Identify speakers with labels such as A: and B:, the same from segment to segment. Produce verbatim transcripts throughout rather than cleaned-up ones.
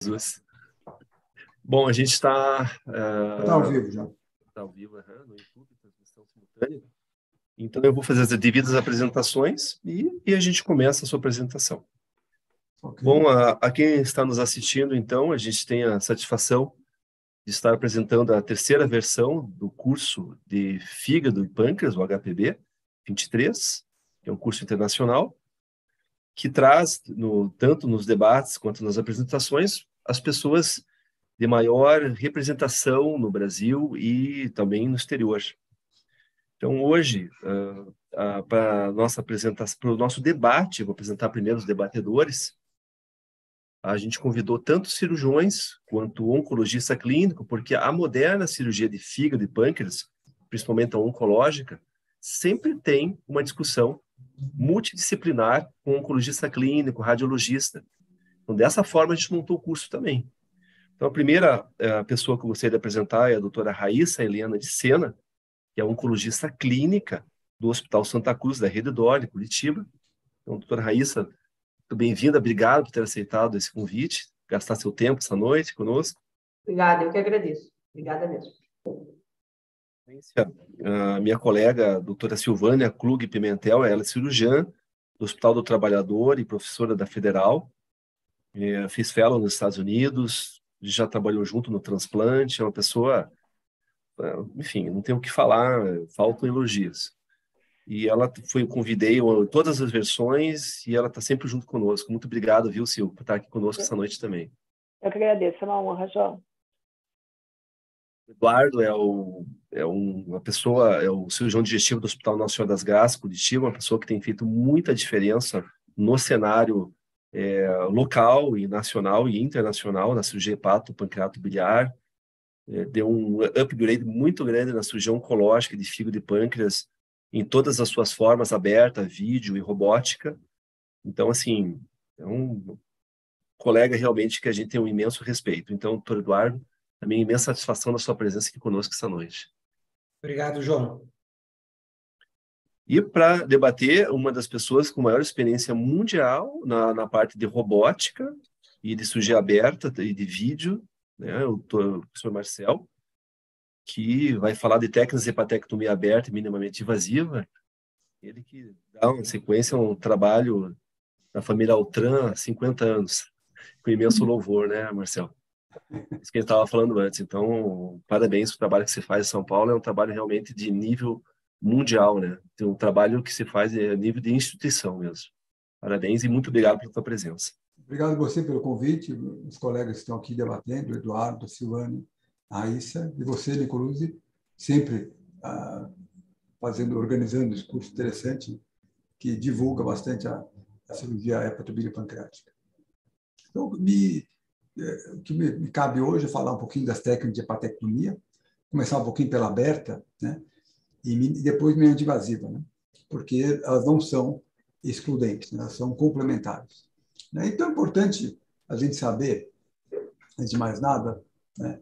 A: Jesus. Bom, a gente está...
B: Está ao vivo já.
A: Está ao vivo, uhum, no YouTube, transmissão simultânea. Então, eu vou fazer as devidas apresentações e, e a gente começa a sua apresentação. Okay. Bom, a, a quem está nos assistindo, então, a gente tem a satisfação de estar apresentando a terceira versão do curso de Fígado e Pâncreas, o H P B vinte e três, que é um curso internacional, que traz, no, tanto nos debates quanto nas apresentações, as pessoas de maior representação no Brasil e também no exterior. Então, hoje, uh, uh, para nossa apresentação, para o nosso debate, vou apresentar primeiro os debatedores. A gente convidou tanto cirurgiões quanto oncologista clínico, porque a moderna cirurgia de fígado e pâncreas, principalmente a oncológica, sempre tem uma discussão multidisciplinar com oncologista clínico, radiologista. Então, dessa forma, a gente montou o curso também. Então, a primeira a pessoa que eu gostaria de apresentar é a doutora Raíssa Helena de Sena, que é oncologista clínica do Hospital Santa Cruz, da Rede Dole, Curitiba. Então, doutora Raíssa, muito bem-vinda, obrigado por ter aceitado esse convite, gastar seu tempo essa noite conosco.
C: Obrigada, eu que agradeço. Obrigada mesmo.
A: A minha colega, a doutora Silvânia Klug Pimentel, ela é cirurgiã do Hospital do Trabalhador e professora da Federal. É, fez fellow nos Estados Unidos, já trabalhou junto no transplante, é uma pessoa, enfim, não tenho o que falar, faltam elogios. E ela foi, eu convidei em todas as versões e ela está sempre junto conosco. Muito obrigado, viu, Sil, por estar aqui conosco essa noite também.
D: Eu que agradeço, é uma honra, João.
A: Eduardo é, o, é um, uma pessoa, é o cirurgião digestivo do Hospital Nossa Senhora das Graças, Curitiba, uma pessoa que tem feito muita diferença no cenário é, local e nacional e internacional na cirurgia hepato-pancreato-biliar. É, deu um upgrade muito grande na cirurgia oncológica de fígado e pâncreas em todas as suas formas, aberta, vídeo e robótica. Então, assim, é um colega realmente que a gente tem um imenso respeito. Então, doutor Eduardo, também imensa satisfação da sua presença aqui conosco essa noite.
B: Obrigado, João.
A: E para debater, uma das pessoas com maior experiência mundial na, na parte de robótica e de cirurgia aberta e de vídeo, né, o professor Marcel, que vai falar de técnicas de hepatectomia aberta e minimamente invasiva. Ele que dá uma sequência, um trabalho da família Altran há cinquenta anos, com imenso louvor, né, Marcel? Isso que a gente estava falando antes. Então, parabéns pelo trabalho que você faz em São Paulo. É um trabalho realmente de nível mundial, né? Tem um trabalho que se faz a nível de instituição mesmo. Parabéns e muito obrigado pela tua presença.
B: Obrigado a você pelo convite, os colegas que estão aqui debatendo, o Eduardo, a Silvânia, a Raíssa, e você, Nicoluzzi, sempre ah, fazendo, organizando esse curso interessante que divulga bastante a, a cirurgia hepatobiliar-pancreática. Então, me, o que me, me cabe hoje é falar um pouquinho das técnicas de hepatectomia, começar um pouquinho pela aberta, né? E, e depois minha invasiva, né? Porque elas não são excludentes, né? Elas são complementares. Né? Então é importante a gente saber, antes de mais nada, né,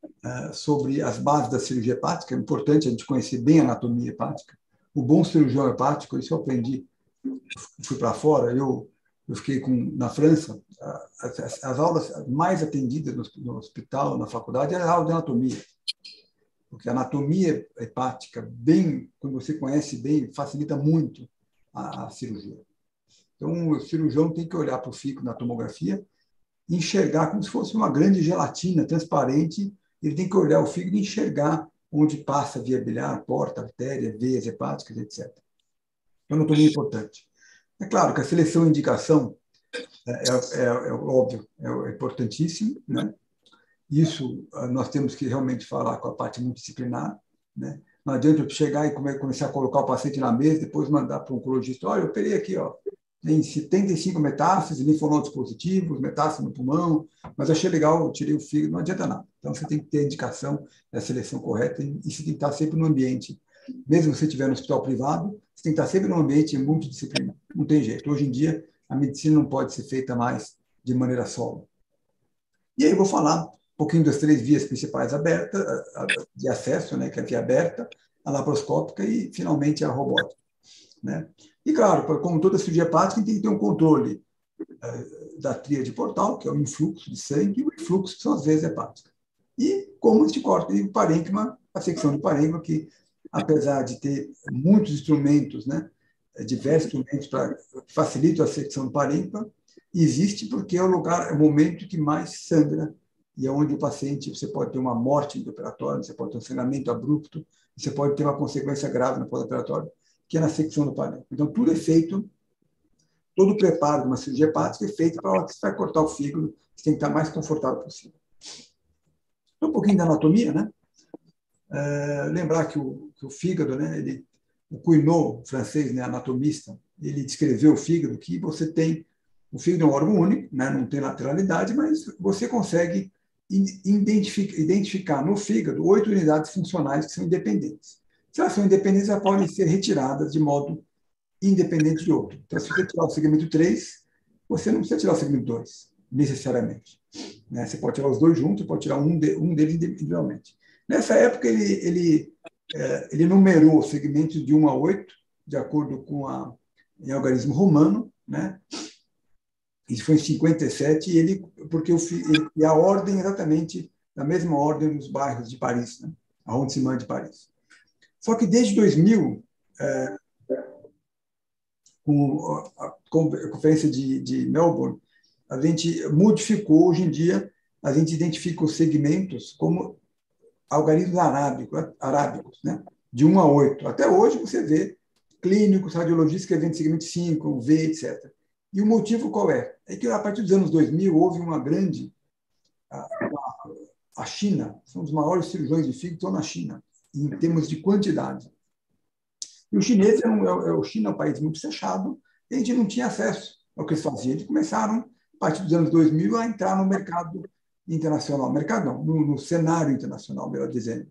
B: sobre as bases da cirurgia hepática. É importante a gente conhecer bem a anatomia hepática. O bom cirurgião hepático, isso eu aprendi, fui para fora, eu, eu fiquei com, na França, as, as aulas mais atendidas no, no hospital, na faculdade, era a aula de anatomia. Porque a anatomia hepática, bem, quando você conhece bem, facilita muito a, a cirurgia. Então, o cirurgião tem que olhar para o fígado na tomografia e enxergar como se fosse uma grande gelatina transparente. Ele tem que olhar o fígado e enxergar onde passa a via biliar, porta, artéria, veias hepáticas, etcétera. Então, anatomia é importante. É claro que a seleção e indicação é, é, é, é óbvio, é importantíssimo, né? Isso nós temos que realmente falar com a parte multidisciplinar, né? Não adianta eu chegar e começar a colocar o paciente na mesa, depois mandar para o oncologista, olha, eu operei aqui, ó, tem setenta e cinco metástases, linfonodos positivos, metástases no pulmão, mas achei legal, eu tirei o fígado, não adianta nada. Então, você tem que ter a indicação da seleção correta e você tem que estar sempre no ambiente. Mesmo se você estiver no hospital privado, você tem que estar sempre no ambiente multidisciplinar. Não tem jeito. Hoje em dia, a medicina não pode ser feita mais de maneira solo. E aí eu vou falar um pouquinho das três vias principais abertas, de acesso, né, que é a via aberta, a laparoscópica e, finalmente, a robótica. Né? E, claro, como toda cirurgia hepática, tem que ter um controle da tríade portal, que é o influxo de sangue, e o influxo, que são as veias hepáticas. E como este corta, e o parênquima, a secção do parênquima, que, apesar de ter muitos instrumentos, né, diversos instrumentos para facilitar a secção do parênquima, existe porque é o lugar, é o momento que mais sangra, e é onde o paciente, você pode ter uma morte intraoperatória, você pode ter um sangramento abrupto, você pode ter uma consequência grave no pós-operatório, que é na secção do parênquima. Então, tudo é feito, todo o preparo de uma cirurgia hepática é feito para a hora que você vai cortar o fígado, você tem que estar mais confortável possível. Então, um pouquinho da anatomia, né? É, lembrar que o, que o fígado, né, ele, o Cuinot, francês, né, anatomista, ele descreveu o fígado que você tem, o fígado é um órgão único, né, não tem lateralidade, mas você consegue identificar, identificar no fígado oito unidades funcionais que são independentes. Se elas são independentes, elas podem ser retiradas de modo independente de outro. Então, se você tirar o segmento três, você não precisa tirar o segmento dois, necessariamente. Né? Você pode tirar os dois juntos, pode tirar um, de, um deles individualmente. Nessa época, ele, ele, é, ele numerou os segmentos de um a oito, de acordo com a, em algarismo romano, né? Isso foi em cinquenta e sete, e ele, porque o, ele, e a ordem exatamente da mesma ordem dos bairros de Paris, né? Arrondissement de Paris. Só que desde dois mil, é, com a conferência de, de Melbourne, a gente modificou, hoje em dia, a gente identifica os segmentos como algarismos arábicos, arábicos, né? De um a oito. Até hoje você vê clínicos, radiologistas escrevendo segmento cinco, V, etcétera. E o motivo qual é? É que a partir dos anos dois mil houve uma grande... A, a China, são os maiores cirurgiões de fígado, estão na China, em termos de quantidade. E os chineses, é um, o China é um país muito fechado, e a gente não tinha acesso ao que eles faziam. Eles começaram, a partir dos anos dois mil, a entrar no mercado internacional, mercado não, no, no cenário internacional, melhor dizendo.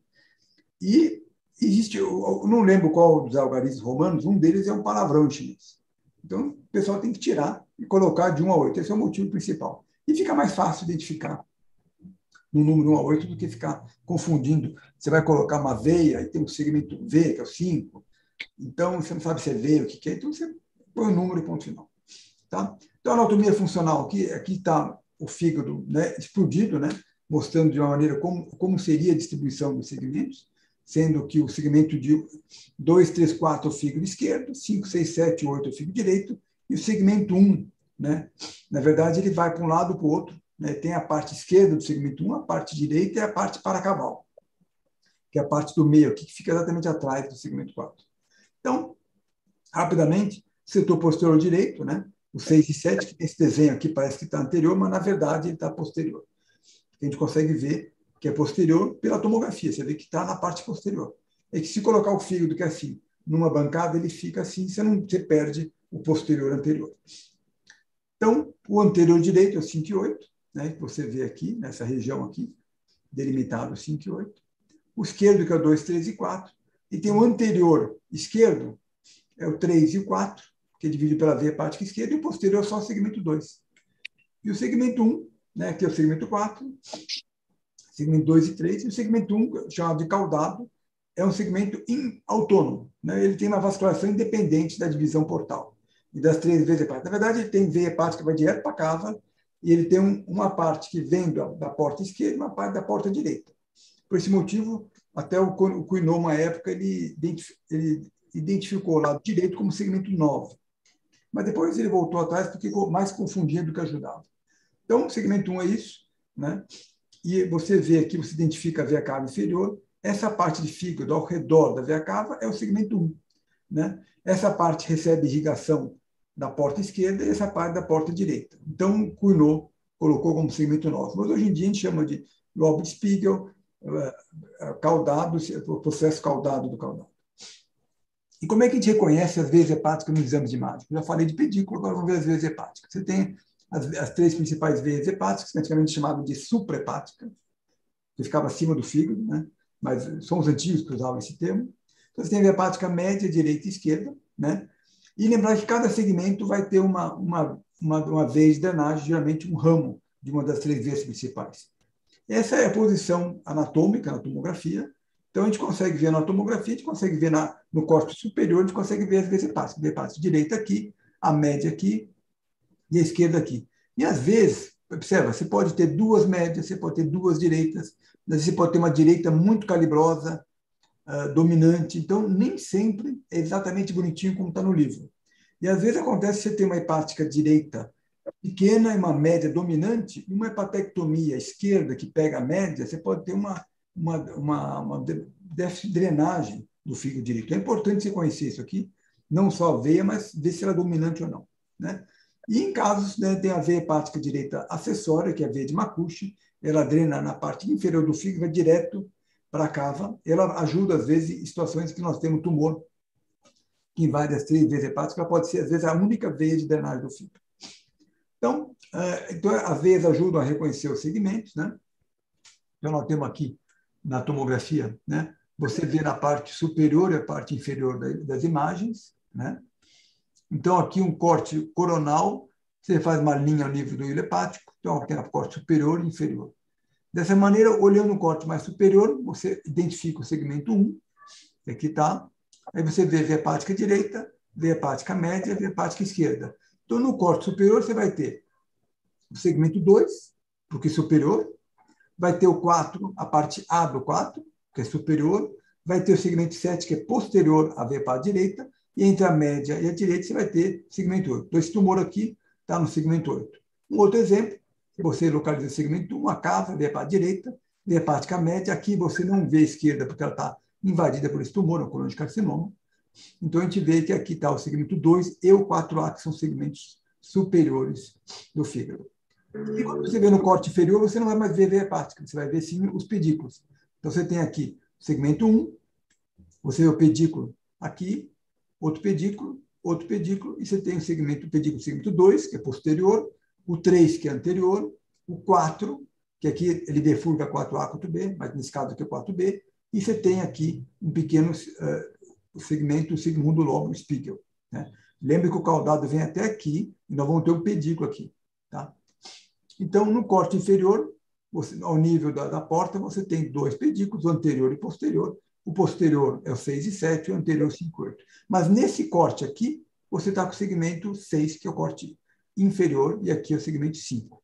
B: E existe, eu não lembro qual dos algarismos romanos, um deles é um palavrão chinês. Então, o pessoal tem que tirar e colocar de um a oito. Esse é o motivo principal. E fica mais fácil identificar no número um a oito do que ficar confundindo. Você vai colocar uma veia e tem um segmento V, que é o cinco. Então, você não sabe se é veia ou o que é. Então, você põe o número e ponto final. Tá? Então, a anatomia funcional, aqui está o fígado, né, explodido, né, mostrando de uma maneira como, como seria a distribuição dos segmentos, sendo que o segmento de dois, três, quatro é o fígado esquerdo, cinco, seis, sete, oito é o fígado direito, e o segmento um, né, na verdade, ele vai para um lado para o outro. Né, tem a parte esquerda do segmento um, a parte direita e a parte paracaval, que é a parte do meio aqui, que fica exatamente atrás do segmento quatro. Então, rapidamente, setor posterior direito, né, o seis e sete, que tem esse desenho aqui, parece que está anterior, mas, na verdade, ele está posterior. A gente consegue ver que é posterior pela tomografia, você vê que está na parte posterior. É que se colocar o fígado, que é assim, numa bancada, ele fica assim, você, não, você perde o posterior anterior. Então, o anterior direito é o cinco e oito, né, que você vê aqui, nessa região aqui, delimitado cinco e oito. O esquerdo, que é o dois, três e quatro. E tem o anterior esquerdo, é o três e o quatro, que é dividido pela veia hepática esquerda, e o posterior é só o segmento dois. E o segmento um, né, que é o segmento quatro, segmento dois e três, e o segmento um, chamado de caudado, é um segmento autônomo. Né? Ele tem uma vascularização independente da divisão portal e das três veias hepáticas. Na verdade, ele tem veia hepática que vai direto para a cava, e ele tem um, uma parte que vem da, da porta esquerda e uma parte da porta direita. Por esse motivo, até o, o Cuinot, uma época, ele, ele identificou o lado direito como segmento nove. Mas depois ele voltou atrás porque ficou mais confundindo do que ajudava. Então, o segmento um é isso, né? E você vê aqui, você identifica a veia cava inferior. Essa parte de fígado ao redor da veia cava é o segmento um. Né? Essa parte recebe irrigação da porta esquerda e essa parte da porta direita. Então, Cuinot colocou como segmento nove. Mas hoje em dia a gente chama de lobo de Spiegel, caudado, o processo caudado do caudado. E como é que a gente reconhece as veias hepáticas nos exames de imagem? Eu já falei de pedículo, agora vamos ver as veias hepáticas. Você tem as, as três principais veias hepáticas, que antigamente chamavam de suprahepática, que ficava acima do fígado, né? Mas são os antigos que usavam esse termo. Então, você tem a veia hepática média, direita e esquerda, né? E lembrar que cada segmento vai ter uma, uma, uma, uma veia de drenagem, geralmente um ramo de uma das três veias principais. Essa é a posição anatômica na tomografia. Então, a gente consegue ver na tomografia, a gente consegue ver na, no corte superior, a gente consegue ver as veias hepáticas. A veia hepática direita aqui, a média aqui e a esquerda aqui. E, às vezes, observa, você pode ter duas médias, você pode ter duas direitas, você pode ter uma direita muito calibrosa, uh, dominante. Então, nem sempre é exatamente bonitinho como está no livro. E, às vezes, acontece que você tem uma hepática direita pequena e uma média dominante, e uma hepatectomia esquerda que pega a média, você pode ter uma, uma, uma, uma déficit de drenagem do fígado direito. É importante você conhecer isso aqui, não só a veia, mas ver se ela é dominante ou não, né? E em casos, né, tem a veia hepática direita acessória, que é a veia de Makushi, ela drena na parte inferior do fígado, vai direto para a cava. Ela ajuda, às vezes, em situações que nós temos tumor, que em várias três veias hepáticas, ela pode ser, às vezes, a única veia de drenagem do fígado. Então, então as veias ajudam a reconhecer os segmentos, né? Então, nós temos aqui, na tomografia, né, você vê na parte superior e a parte inferior das imagens, né? Então, aqui um corte coronal, você faz uma linha ao nível do hilo hepático, então tem a corte superior e inferior. Dessa maneira, olhando o corte mais superior, você identifica o segmento um, que aqui está, aí você vê a veia hepática direita, veia hepática média e veia hepática esquerda. Então, no corte superior, você vai ter o segmento dois, porque é superior, vai ter o quatro, a parte A do quatro, que é superior, vai ter o segmento sete, que é posterior à veia hepática direita, e entre a média e a direita você vai ter segmento oito. Então, esse tumor aqui está no segmento oito. Um outro exemplo, você localiza o segmento um, a cava, veia hepática direita, veia hepática média, aqui você não vê a esquerda, porque ela está invadida por esse tumor, o colon de carcinoma. Então, a gente vê que aqui está o segmento dois e o quatro A, que são segmentos superiores do fígado. E quando você vê no corte inferior, você não vai mais ver veia hepática, você vai ver sim os pedículos. Então, você tem aqui o segmento um, você vê o pedículo aqui, outro pedículo, outro pedículo, e você tem o segmento, o pedículo segmento dois, que é posterior, o três, que é anterior, o quatro, que aqui ele bifurca quatro A, quatro B, mas nesse caso aqui é quatro B, e você tem aqui um pequeno uh, segmento, o segundo lobo, o Spiegel, né? Lembre que o caudado vem até aqui, e nós vamos ter um pedículo aqui, tá? Então, no corte inferior, você, ao nível da, da porta, você tem dois pedículos, o anterior e o posterior. O posterior é o seis e sete, o anterior é o cinco e oito. Mas nesse corte aqui, você está com o segmento seis, que é o corte inferior, e aqui é o segmento cinco.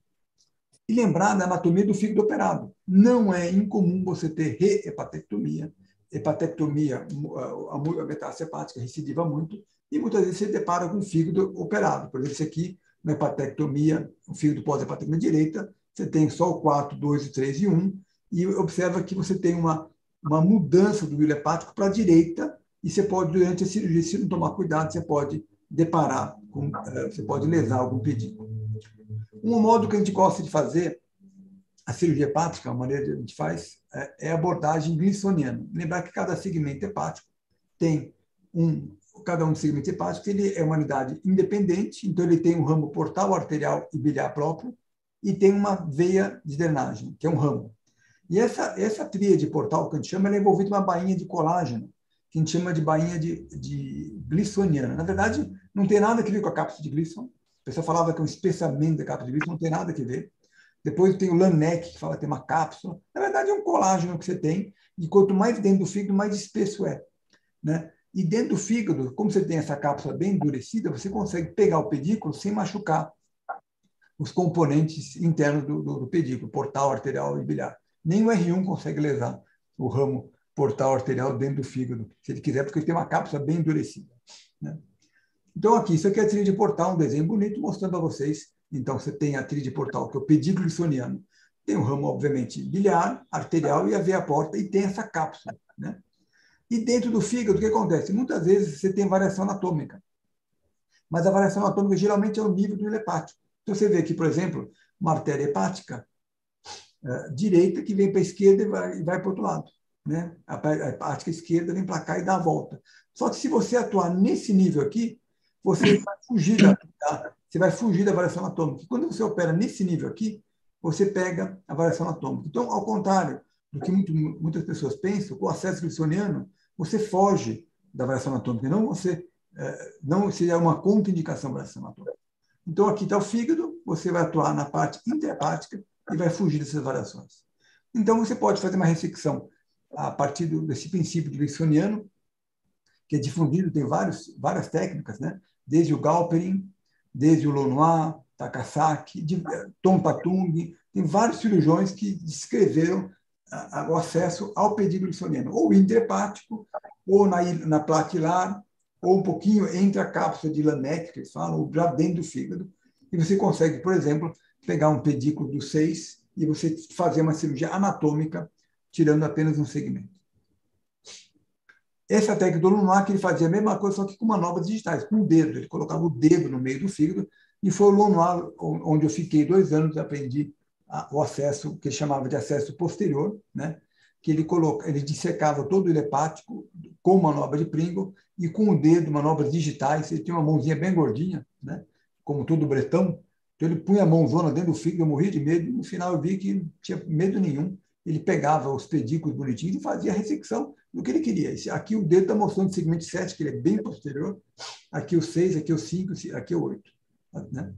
B: E lembrar da anatomia do fígado operado. Não é incomum você ter re-hepatectomia. Hepatectomia, a metástase hepática recidiva muito, e muitas vezes você depara com o fígado operado. Por exemplo, esse aqui, uma hepatectomia, o fígado pós-hepatectomia direita, você tem só o quatro, dois, três e um, e observa que você tem uma, uma mudança do hilo hepático para a direita, e você pode, durante a cirurgia, se não tomar cuidado, você pode deparar, com, você pode lesar algum pedículo. Um modo que a gente gosta de fazer a cirurgia hepática, a maneira que a gente faz, é a abordagem glissoniana. Lembrar que cada segmento hepático tem um, cada um dos segmentos hepáticos, ele é uma unidade independente, então ele tem um ramo portal, arterial e biliar próprio, e tem uma veia de drenagem, que é um ramo. E essa, essa tríade portal, que a gente chama, ela é envolvida em uma bainha de colágeno, que a gente chama de bainha de, de glissoniana. Na verdade, não tem nada a ver com a cápsula de Glisson. A pessoa falava que é um espessamento da cápsula de Glisson, não tem nada a ver. Depois tem o Laennec, que fala que tem uma cápsula. Na verdade, é um colágeno que você tem, e quanto mais dentro do fígado, mais espesso é, né? E dentro do fígado, como você tem essa cápsula bem endurecida, você consegue pegar o pedículo sem machucar os componentes internos do, do, do pedículo, portal, arterial e biliar. Nem o R um consegue lesar o ramo portal arterial dentro do fígado, se ele quiser, porque ele tem uma cápsula bem endurecida, né? Então, aqui, isso aqui é a tríade portal, um desenho bonito, mostrando a vocês. Então, você tem a tríade portal, que é o pedículo glissoniano. Tem o ramo, obviamente, biliar, arterial e a veia porta, e tem essa cápsula, né? E dentro do fígado, o que acontece? Muitas vezes você tem variação anatômica, mas a variação anatômica geralmente é o nível do hilo hepático. Então, você vê aqui, por exemplo, uma artéria hepática uh, direita que vem para a esquerda e vai, e vai para o outro lado, né? A, a hepática esquerda vem para cá e dá a volta. Só que se você atuar nesse nível aqui, você vai fugir da, da, você vai fugir da variação anatômica. Quando você opera nesse nível aqui, você pega a variação anatômica. Então, ao contrário do que muito, muitas pessoas pensam, com o acesso glissoniano, você foge da variação anatômica, não você não seria uma contraindicação da variação anatômica. Então, aqui está o fígado, você vai atuar na parte intrahepática e vai fugir dessas variações. Então, você pode fazer uma ressecção a partir desse princípio de glissoniano, que é difundido, tem vários, várias técnicas, né? Desde o Galperin, desde o Lonois, Takasaki, de, Tom Patung, tem vários cirurgiões que descreveram a, a, o acesso ao pedículo wilsoniano, ou intrahepático, ou na, na placa hilar, ou um pouquinho entre a cápsula de Laennec, que eles falam, ou já dentro do fígado, e você consegue, por exemplo, pegar um pedículo do seis e você fazer uma cirurgia anatômica, tirando apenas um segmento. Essa técnica do Lonois, que ele fazia a mesma coisa, só que com manobras digitais, com o dedo. Ele colocava o dedo no meio do fígado, e foi o Lonois onde eu fiquei dois anos, aprendi o acesso, que ele chamava de acesso posterior, né? Que ele, coloca, ele dissecava todo o hilo hepático com manobra de Pringle e com o dedo, manobras digitais. Ele tinha uma mãozinha bem gordinha, né? Como todo bretão. Então, ele punha a mãozona dentro do fígado, eu morria de medo, e no final eu vi que não tinha medo nenhum. Ele pegava os pedículos bonitinhos e fazia a ressecção do que ele queria. Aqui o dedo está mostrando o segmento sete, que ele é bem posterior. Aqui o seis, aqui o cinco, aqui o oito. Né?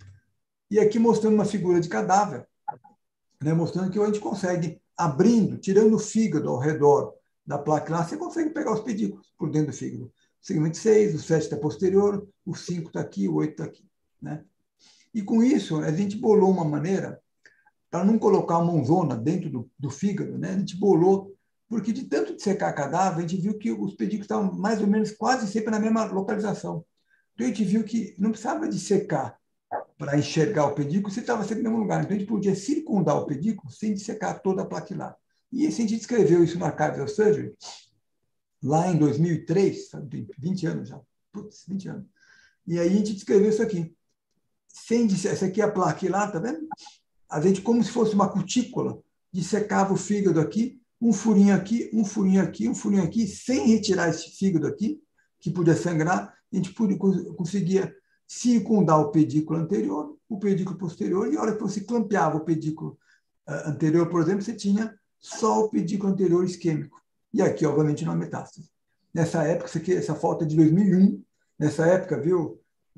B: E aqui mostrando uma figura de cadáver, né? Mostrando que a gente consegue, abrindo, tirando o fígado ao redor da placa lá, você consegue pegar os pedículos por dentro do fígado. O segmento seis, o sete está posterior, o cinco está aqui, o oito está aqui. Né? E com isso, a gente bolou uma maneira para não colocar a mãozona dentro do, do fígado, né? A gente bolou, porque de tanto de secar cadáver, a gente viu que os pedículos estavam mais ou menos quase sempre na mesma localização. Então, a gente viu que não precisava de secar para enxergar o pedículo, você estava sempre no mesmo lugar. Então, a gente podia circundar o pedículo sem dissecar toda a placa hilar. E assim, a gente escreveu isso no Archives of Surgery, lá em dois mil e três, tem vinte anos já, putz, vinte anos. E aí a gente escreveu isso aqui. Sem dissecar, essa aqui é a placa hilar, tá vendo? A gente, como se fosse uma cutícula, dissecava o fígado aqui, um furinho aqui, um furinho aqui, um furinho aqui, sem retirar esse fígado aqui, que podia sangrar, a gente podia, conseguia circundar o pedículo anterior, o pedículo posterior, e a hora que você clampeava o pedículo anterior, por exemplo, você tinha só o pedículo anterior isquêmico. E aqui, obviamente, não há metástase. Nessa época, isso aqui, essa foto é de dois mil e um, nessa época, viu,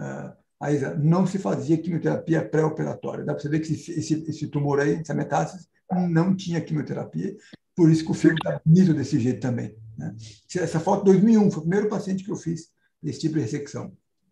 B: a Isa, não se fazia quimioterapia pré-operatória. Dá para você ver que esse, esse, esse tumor aí, essa metástase, não tinha quimioterapia, por isso que o fígado está bonito desse jeito também. Né? Essa foto de dois mil e um foi o primeiro paciente que eu fiz esse tipo de ressecção.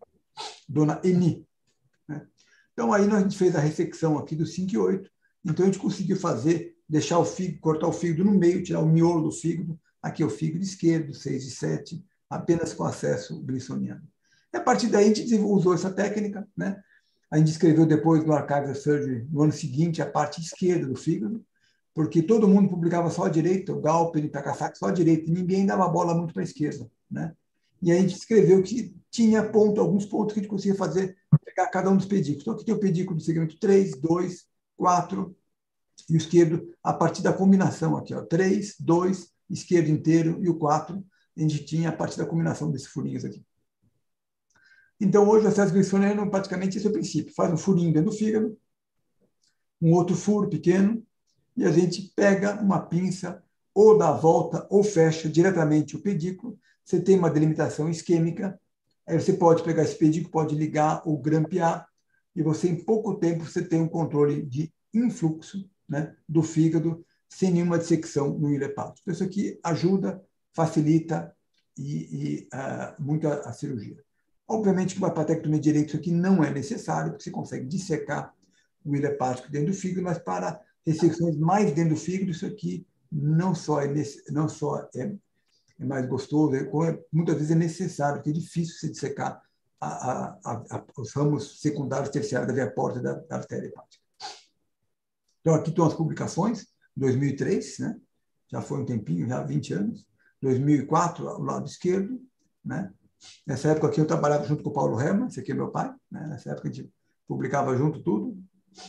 B: Dona Eni. Né? Então, aí a gente fez a ressecção aqui do cinco e oito, então a gente conseguiu fazer, deixar o fígado, cortar o fígado no meio, tirar o miolo do fígado, aqui é o fígado esquerdo, seis e sete, apenas com acesso glisoniano. E a partir daí a gente usou essa técnica, né? A gente escreveu depois no Archives of Surgery, no ano seguinte, a parte esquerda do fígado, porque todo mundo publicava só a direita, o Galpin, o Takasaki só a direita, e ninguém dava bola muito para a esquerda, né? E aí a gente escreveu que tinha ponto, alguns pontos que a gente conseguia fazer, pegar cada um dos pedículos. Então, aqui tem o pedículo do segmento três, dois, quatro, e o esquerdo, a partir da combinação aqui, ó, três, dois, esquerdo inteiro, e o quatro, a gente tinha a partir da combinação desses furinhos aqui. Então, hoje, o acesso glisoniano, praticamente, esse é o princípio. Faz um furinho dentro do fígado, um outro furo pequeno, e a gente pega uma pinça, ou dá a volta, ou fecha diretamente o pedículo. Você tem uma delimitação isquêmica, aí você pode pegar esse pedículo, pode ligar ou grampear, e você, em pouco tempo, você tem um controle de influxo, né, do fígado, sem nenhuma dissecção no hilo hepático. Então, isso aqui ajuda, facilita e, e uh, muito a, a cirurgia. Obviamente que uma hepatectomia direita isso aqui não é necessário, porque você consegue dissecar o hilo hepático dentro do fígado, mas para ressecções mais dentro do fígado, isso aqui não só é, não só é, é mais gostoso, é, muitas vezes é necessário, porque é difícil você dissecar a, a, a, a, os ramos secundários terciários da veia porta da, da artéria hepática. Então, aqui estão as publicações, dois mil e três, né? Já foi um tempinho, já há vinte anos. dois mil e quatro, o lado esquerdo, né? Nessa época aqui eu trabalhava junto com o Paulo Hermann, esse aqui é meu pai, né? Nessa época a gente publicava junto tudo.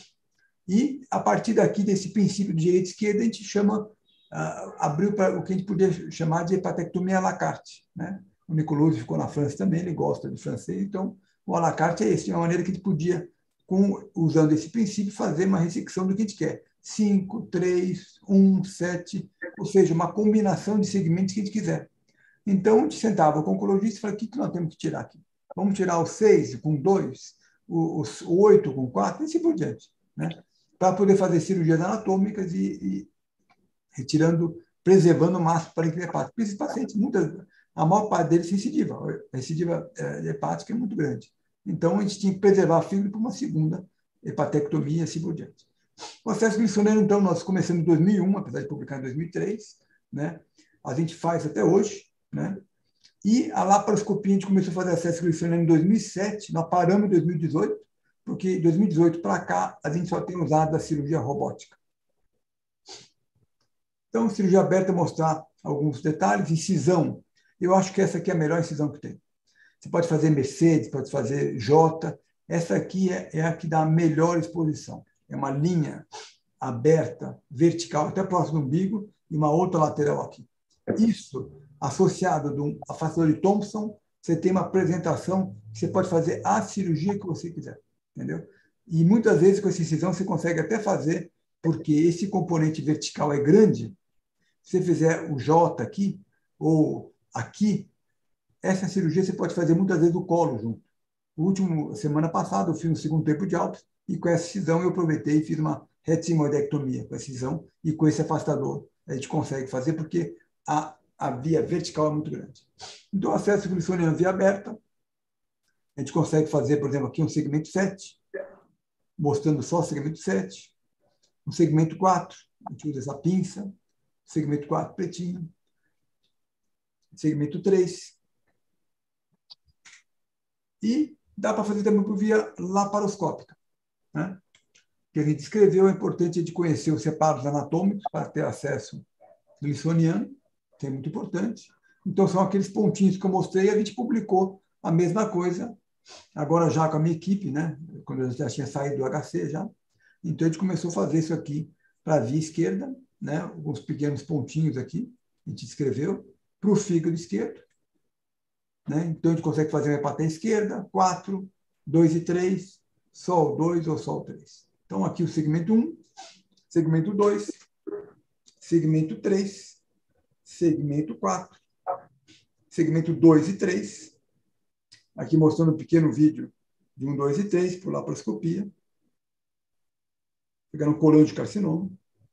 B: E, a partir daqui, desse princípio de direita e esquerda, a gente chama, uh, abriu para o que a gente podia chamar de hepatectomia à la carte, né? O Nicolosi ficou na França também, ele gosta de francês, então o à la carte é esse, é uma maneira que a gente podia, com, usando esse princípio, fazer uma ressecção do que a gente quer. cinco, três, um, sete, ou seja, uma combinação de segmentos que a gente quiser. Então, a gente sentava com o oncologista e falava, o que nós temos que tirar aqui? Vamos tirar o seis com dois, o oito com quatro, e assim por diante, né? Para poder fazer cirurgias anatômicas e, e retirando, preservando o máximo para a hepática. Porque esses pacientes, muitas, a maior parte deles recidiva. A recidiva hepática é muito grande. Então, a gente tinha que preservar o fígado para uma segunda hepatectomia e assim por diante. O acesso gliconiano, então, nós começamos em dois mil e um, apesar de publicar em dois mil e três, né? A gente faz até hoje, né? E a laparoscopia, a gente começou a fazer acesso gliconiano em dois mil e sete, nós paramos em dois mil e dezoito, porque de dois mil e dezoito para cá, a gente só tem usado a cirurgia robótica. Então, cirurgia aberta, mostrar alguns detalhes. Incisão, eu acho que essa aqui é a melhor incisão que tem. Você pode fazer Mercedes, pode fazer J. Essa aqui é, é a que dá a melhor exposição. É uma linha aberta, vertical, até próximo do umbigo, e uma outra lateral aqui. Isso, associado a um afastador de Thompson, você tem uma apresentação que você pode fazer a cirurgia que você quiser. Entendeu? E muitas vezes com essa incisão você consegue até fazer, porque esse componente vertical é grande. Se você fizer o J aqui, ou aqui, essa cirurgia você pode fazer muitas vezes o colo junto. O último, semana passada, eu fiz um segundo tempo de Alpes, e com essa cisão eu aproveitei e fiz uma retimoidectomia com essa cisão, e com esse afastador a gente consegue fazer, porque a, a via vertical é muito grande. Então, acesso gliconiano via aberta, a gente consegue fazer, por exemplo, aqui um segmento sete, mostrando só o segmento sete, um segmento quatro, a gente usa essa pinça, segmento quatro pretinho, segmento três, e dá para fazer também por via laparoscópica, né? Que a gente escreveu, é importante a gente conhecer os separos anatômicos para ter acesso gliconiano, que é muito importante. Então, são aqueles pontinhos que eu mostrei, e a gente publicou a mesma coisa, agora já com a minha equipe, né? Quando eu já tinha saído do H C já. Então, a gente começou a fazer isso aqui para a via esquerda, né? Alguns pequenos pontinhos aqui, a gente escreveu, para o fígado esquerdo. Né? Então, a gente consegue fazer uma hepatite esquerda, quatro, dois e três, só o dois ou só o três. Então, aqui o segmento um, segmento dois, segmento três, segmento quatro, segmento dois e três. Aqui mostrando um pequeno vídeo de um, dois e três, por laparoscopia. Pegando um colão de carcinoma.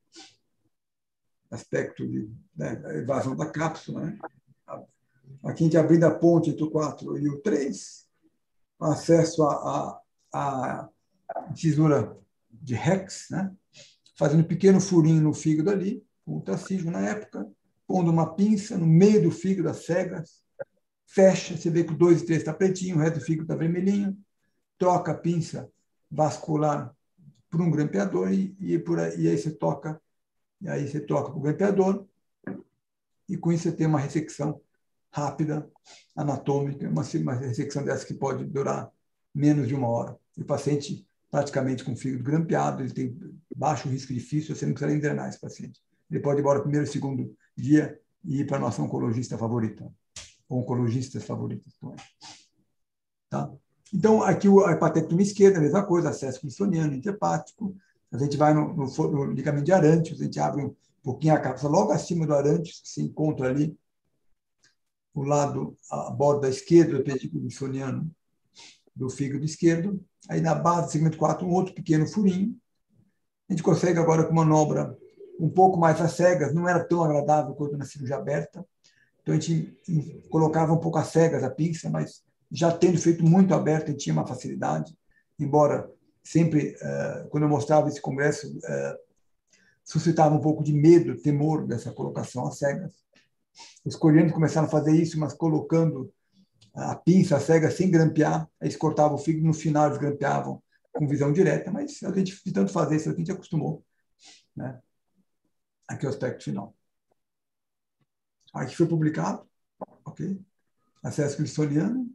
B: Aspecto de, né, evasão da cápsula. Né? Aqui a gente abrindo a ponte entre o quatro e o três. Acesso à a, a, a cisura de Rex, né? Fazendo um pequeno furinho no fígado ali, com ultracígio na época, pondo uma pinça no meio do fígado, as cegas, fecha, você vê que o dois e três está pretinho, o resto do fígado está vermelhinho, troca a pinça vascular por um grampeador e, e, por aí, e aí você toca, e aí você troca para o grampeador, e com isso você tem uma ressecção rápida, anatômica, uma, uma ressecção dessa que pode durar menos de uma hora. E o paciente, praticamente com o fígado grampeado, ele tem baixo risco de fístula, você não precisa nem drenar esse paciente. Ele pode ir embora no primeiro, segundo dia e ir para a nossa oncologista favorita, ou oncologistas favoritos. Tá? Então, aqui a hepatectomia esquerda, a mesma coisa, acesso gliconiano, intrahepático. A gente vai no, no, no ligamento de Arantes, a gente abre um pouquinho a cápsula logo acima do Arantes, que se encontra ali o lado, a borda esquerda do pedículo gliconiano do fígado esquerdo. Aí, na base do segmento quatro, um outro pequeno furinho. A gente consegue agora com manobra um pouco mais às cegas, não era tão agradável quanto na cirurgia aberta. Então, a gente colocava um pouco às cegas a pinça, mas já tendo feito muito aberto, a gente tinha uma facilidade, embora sempre, quando eu mostrava esse congresso, suscitava um pouco de medo, temor dessa colocação às cegas. Os coreanos começaram a fazer isso, mas colocando a pinça, a cega, sem grampear. Eles cortavam o fígado, no final eles grampeavam com visão direta, mas a gente, de tanto fazer isso, a gente acostumou. Né? Aqui é o aspecto final. Aqui foi publicado, ok? Acesso gliconiano.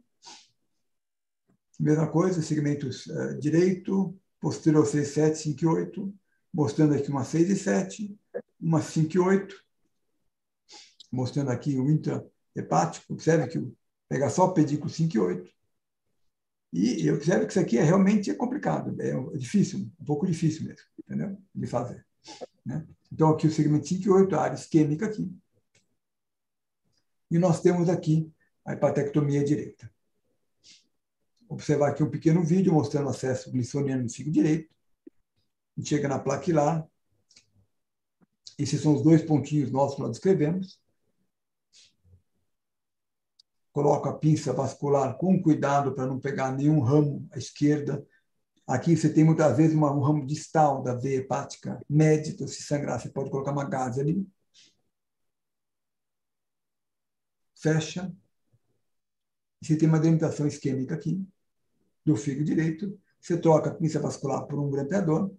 B: Mesma coisa, segmentos uh, direito, posterior seis, sete, cinco e oito, mostrando aqui uma seis e sete, uma cinco e oito, mostrando aqui o intrahepático. Observe que pega só o pedículo cinco e oito. E eu observo que isso aqui é realmente é complicado, é difícil, um pouco difícil mesmo, entendeu? De fazer. Né? Então, aqui o segmento cinco e oito, a área isquêmica aqui. E nós temos aqui a hepatectomia direita. Observar aqui um pequeno vídeo mostrando o acesso gliconiano do fígado direito. A gente chega na plaquilar. Esses são os dois pontinhos nossos que nós descrevemos. coloco a pinça vascular com cuidado para não pegar nenhum ramo à esquerda. Aqui você tem muitas vezes uma, um ramo distal da veia hepática média, então se sangrar, você pode colocar uma gaze ali. Fecha. Você tem uma delimitação isquêmica aqui do fígado direito. Você troca a pinça vascular por um grampeador.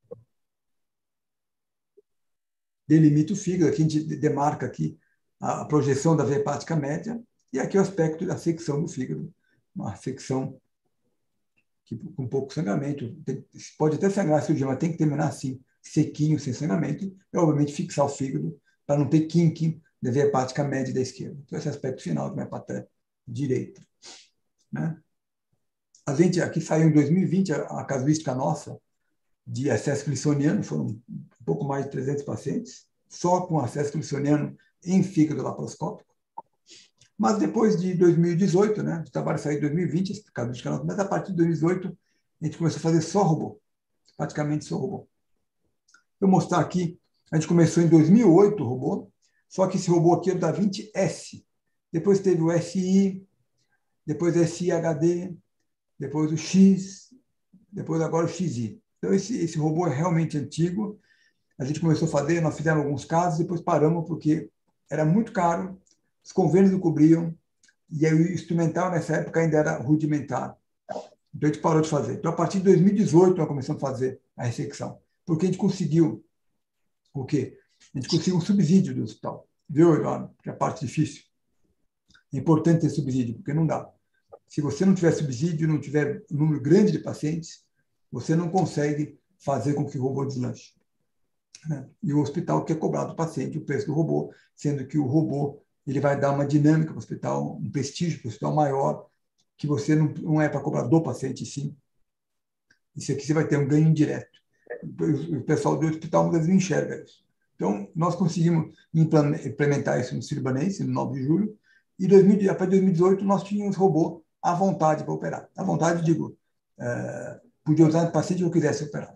B: Delimita o fígado. Aqui a gente demarca aqui a projeção da veia hepática média. E aqui o aspecto da secção do fígado. Uma secção que, com pouco sangramento. Tem, pode até sangrar a cirurgia, mas tem que terminar assim, sequinho, sem sangramento. E, obviamente, fixar o fígado para não ter quinque da veia hepática média da esquerda. Então, esse é o aspecto final da minha hepatite direita. Né? A gente, aqui saiu em dois mil e vinte a, a casuística nossa de acesso clissoniano, foram um pouco mais de trezentos pacientes, só com acesso clissoniano em fígado laparoscópico. Mas depois de dois mil e dezoito, né, o trabalho saiu em dois mil e vinte, esse casuística nossa, mas a partir de dois mil e dezoito a gente começou a fazer só robô, praticamente só robô. Vou mostrar aqui, a gente começou em dois mil e oito o robô, só que esse robô aqui é o Da Vinci S. Depois teve o S I, depois o S I H D, depois o X, depois agora o X I. Então, esse, esse robô é realmente antigo. A gente começou a fazer, nós fizemos alguns casos, depois paramos porque era muito caro, os convênios não cobriam, e aí o instrumental nessa época ainda era rudimentar. Então, a gente parou de fazer. Então, a partir de dois mil e dezoito, nós começamos a fazer a ressecção, porque a gente conseguiu o quê? A gente conseguiu um subsídio do hospital. Viu, Eduardo? Que é a parte difícil. É importante ter subsídio, porque não dá. Se você não tiver subsídio, não tiver um número grande de pacientes, você não consegue fazer com que o robô deslanche. Né? E o hospital quer cobrar do paciente o preço do robô, sendo que o robô ele vai dar uma dinâmica para o hospital, um prestígio para o hospital maior, que você não, não é para cobrar do paciente, sim. Isso aqui você vai ter um ganho indireto. O pessoal do hospital muitas vezes enxerga isso. Então, nós conseguimos implementar isso no Sírio-Libanês, no nove de julho, e dois mil, a partir de dois mil e dezoito nós tínhamos robô à vontade para operar. À vontade, digo, é, podia usar o paciente que eu quisesse operar.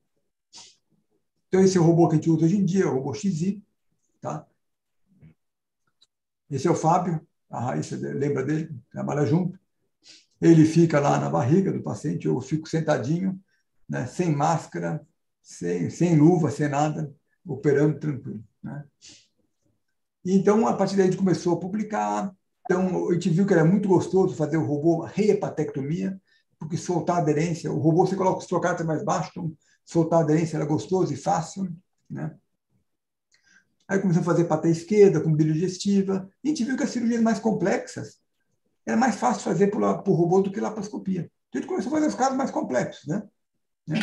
B: Então, esse é o robô que a gente usa hoje em dia, o robô X I. Tá? Esse é o Fábio, a Raíssa lembra dele, trabalha junto. Ele fica lá na barriga do paciente, eu fico sentadinho, né, sem máscara, sem, sem luva, sem nada, operando tranquilo. Né? E então, a partir daí, a gente começou a publicar. Então, a gente viu que era muito gostoso fazer o robô reepatectomia, porque soltar a aderência, o robô você coloca os trocados mais baixos, então soltar a aderência era gostoso e fácil. Né? Aí começamos a fazer patê esquerda, com bile digestiva, e a gente viu que as cirurgias mais complexas era mais fácil fazer por, por robô do que laparoscopia. Então, a gente começou a fazer os casos mais complexos. Né? Né?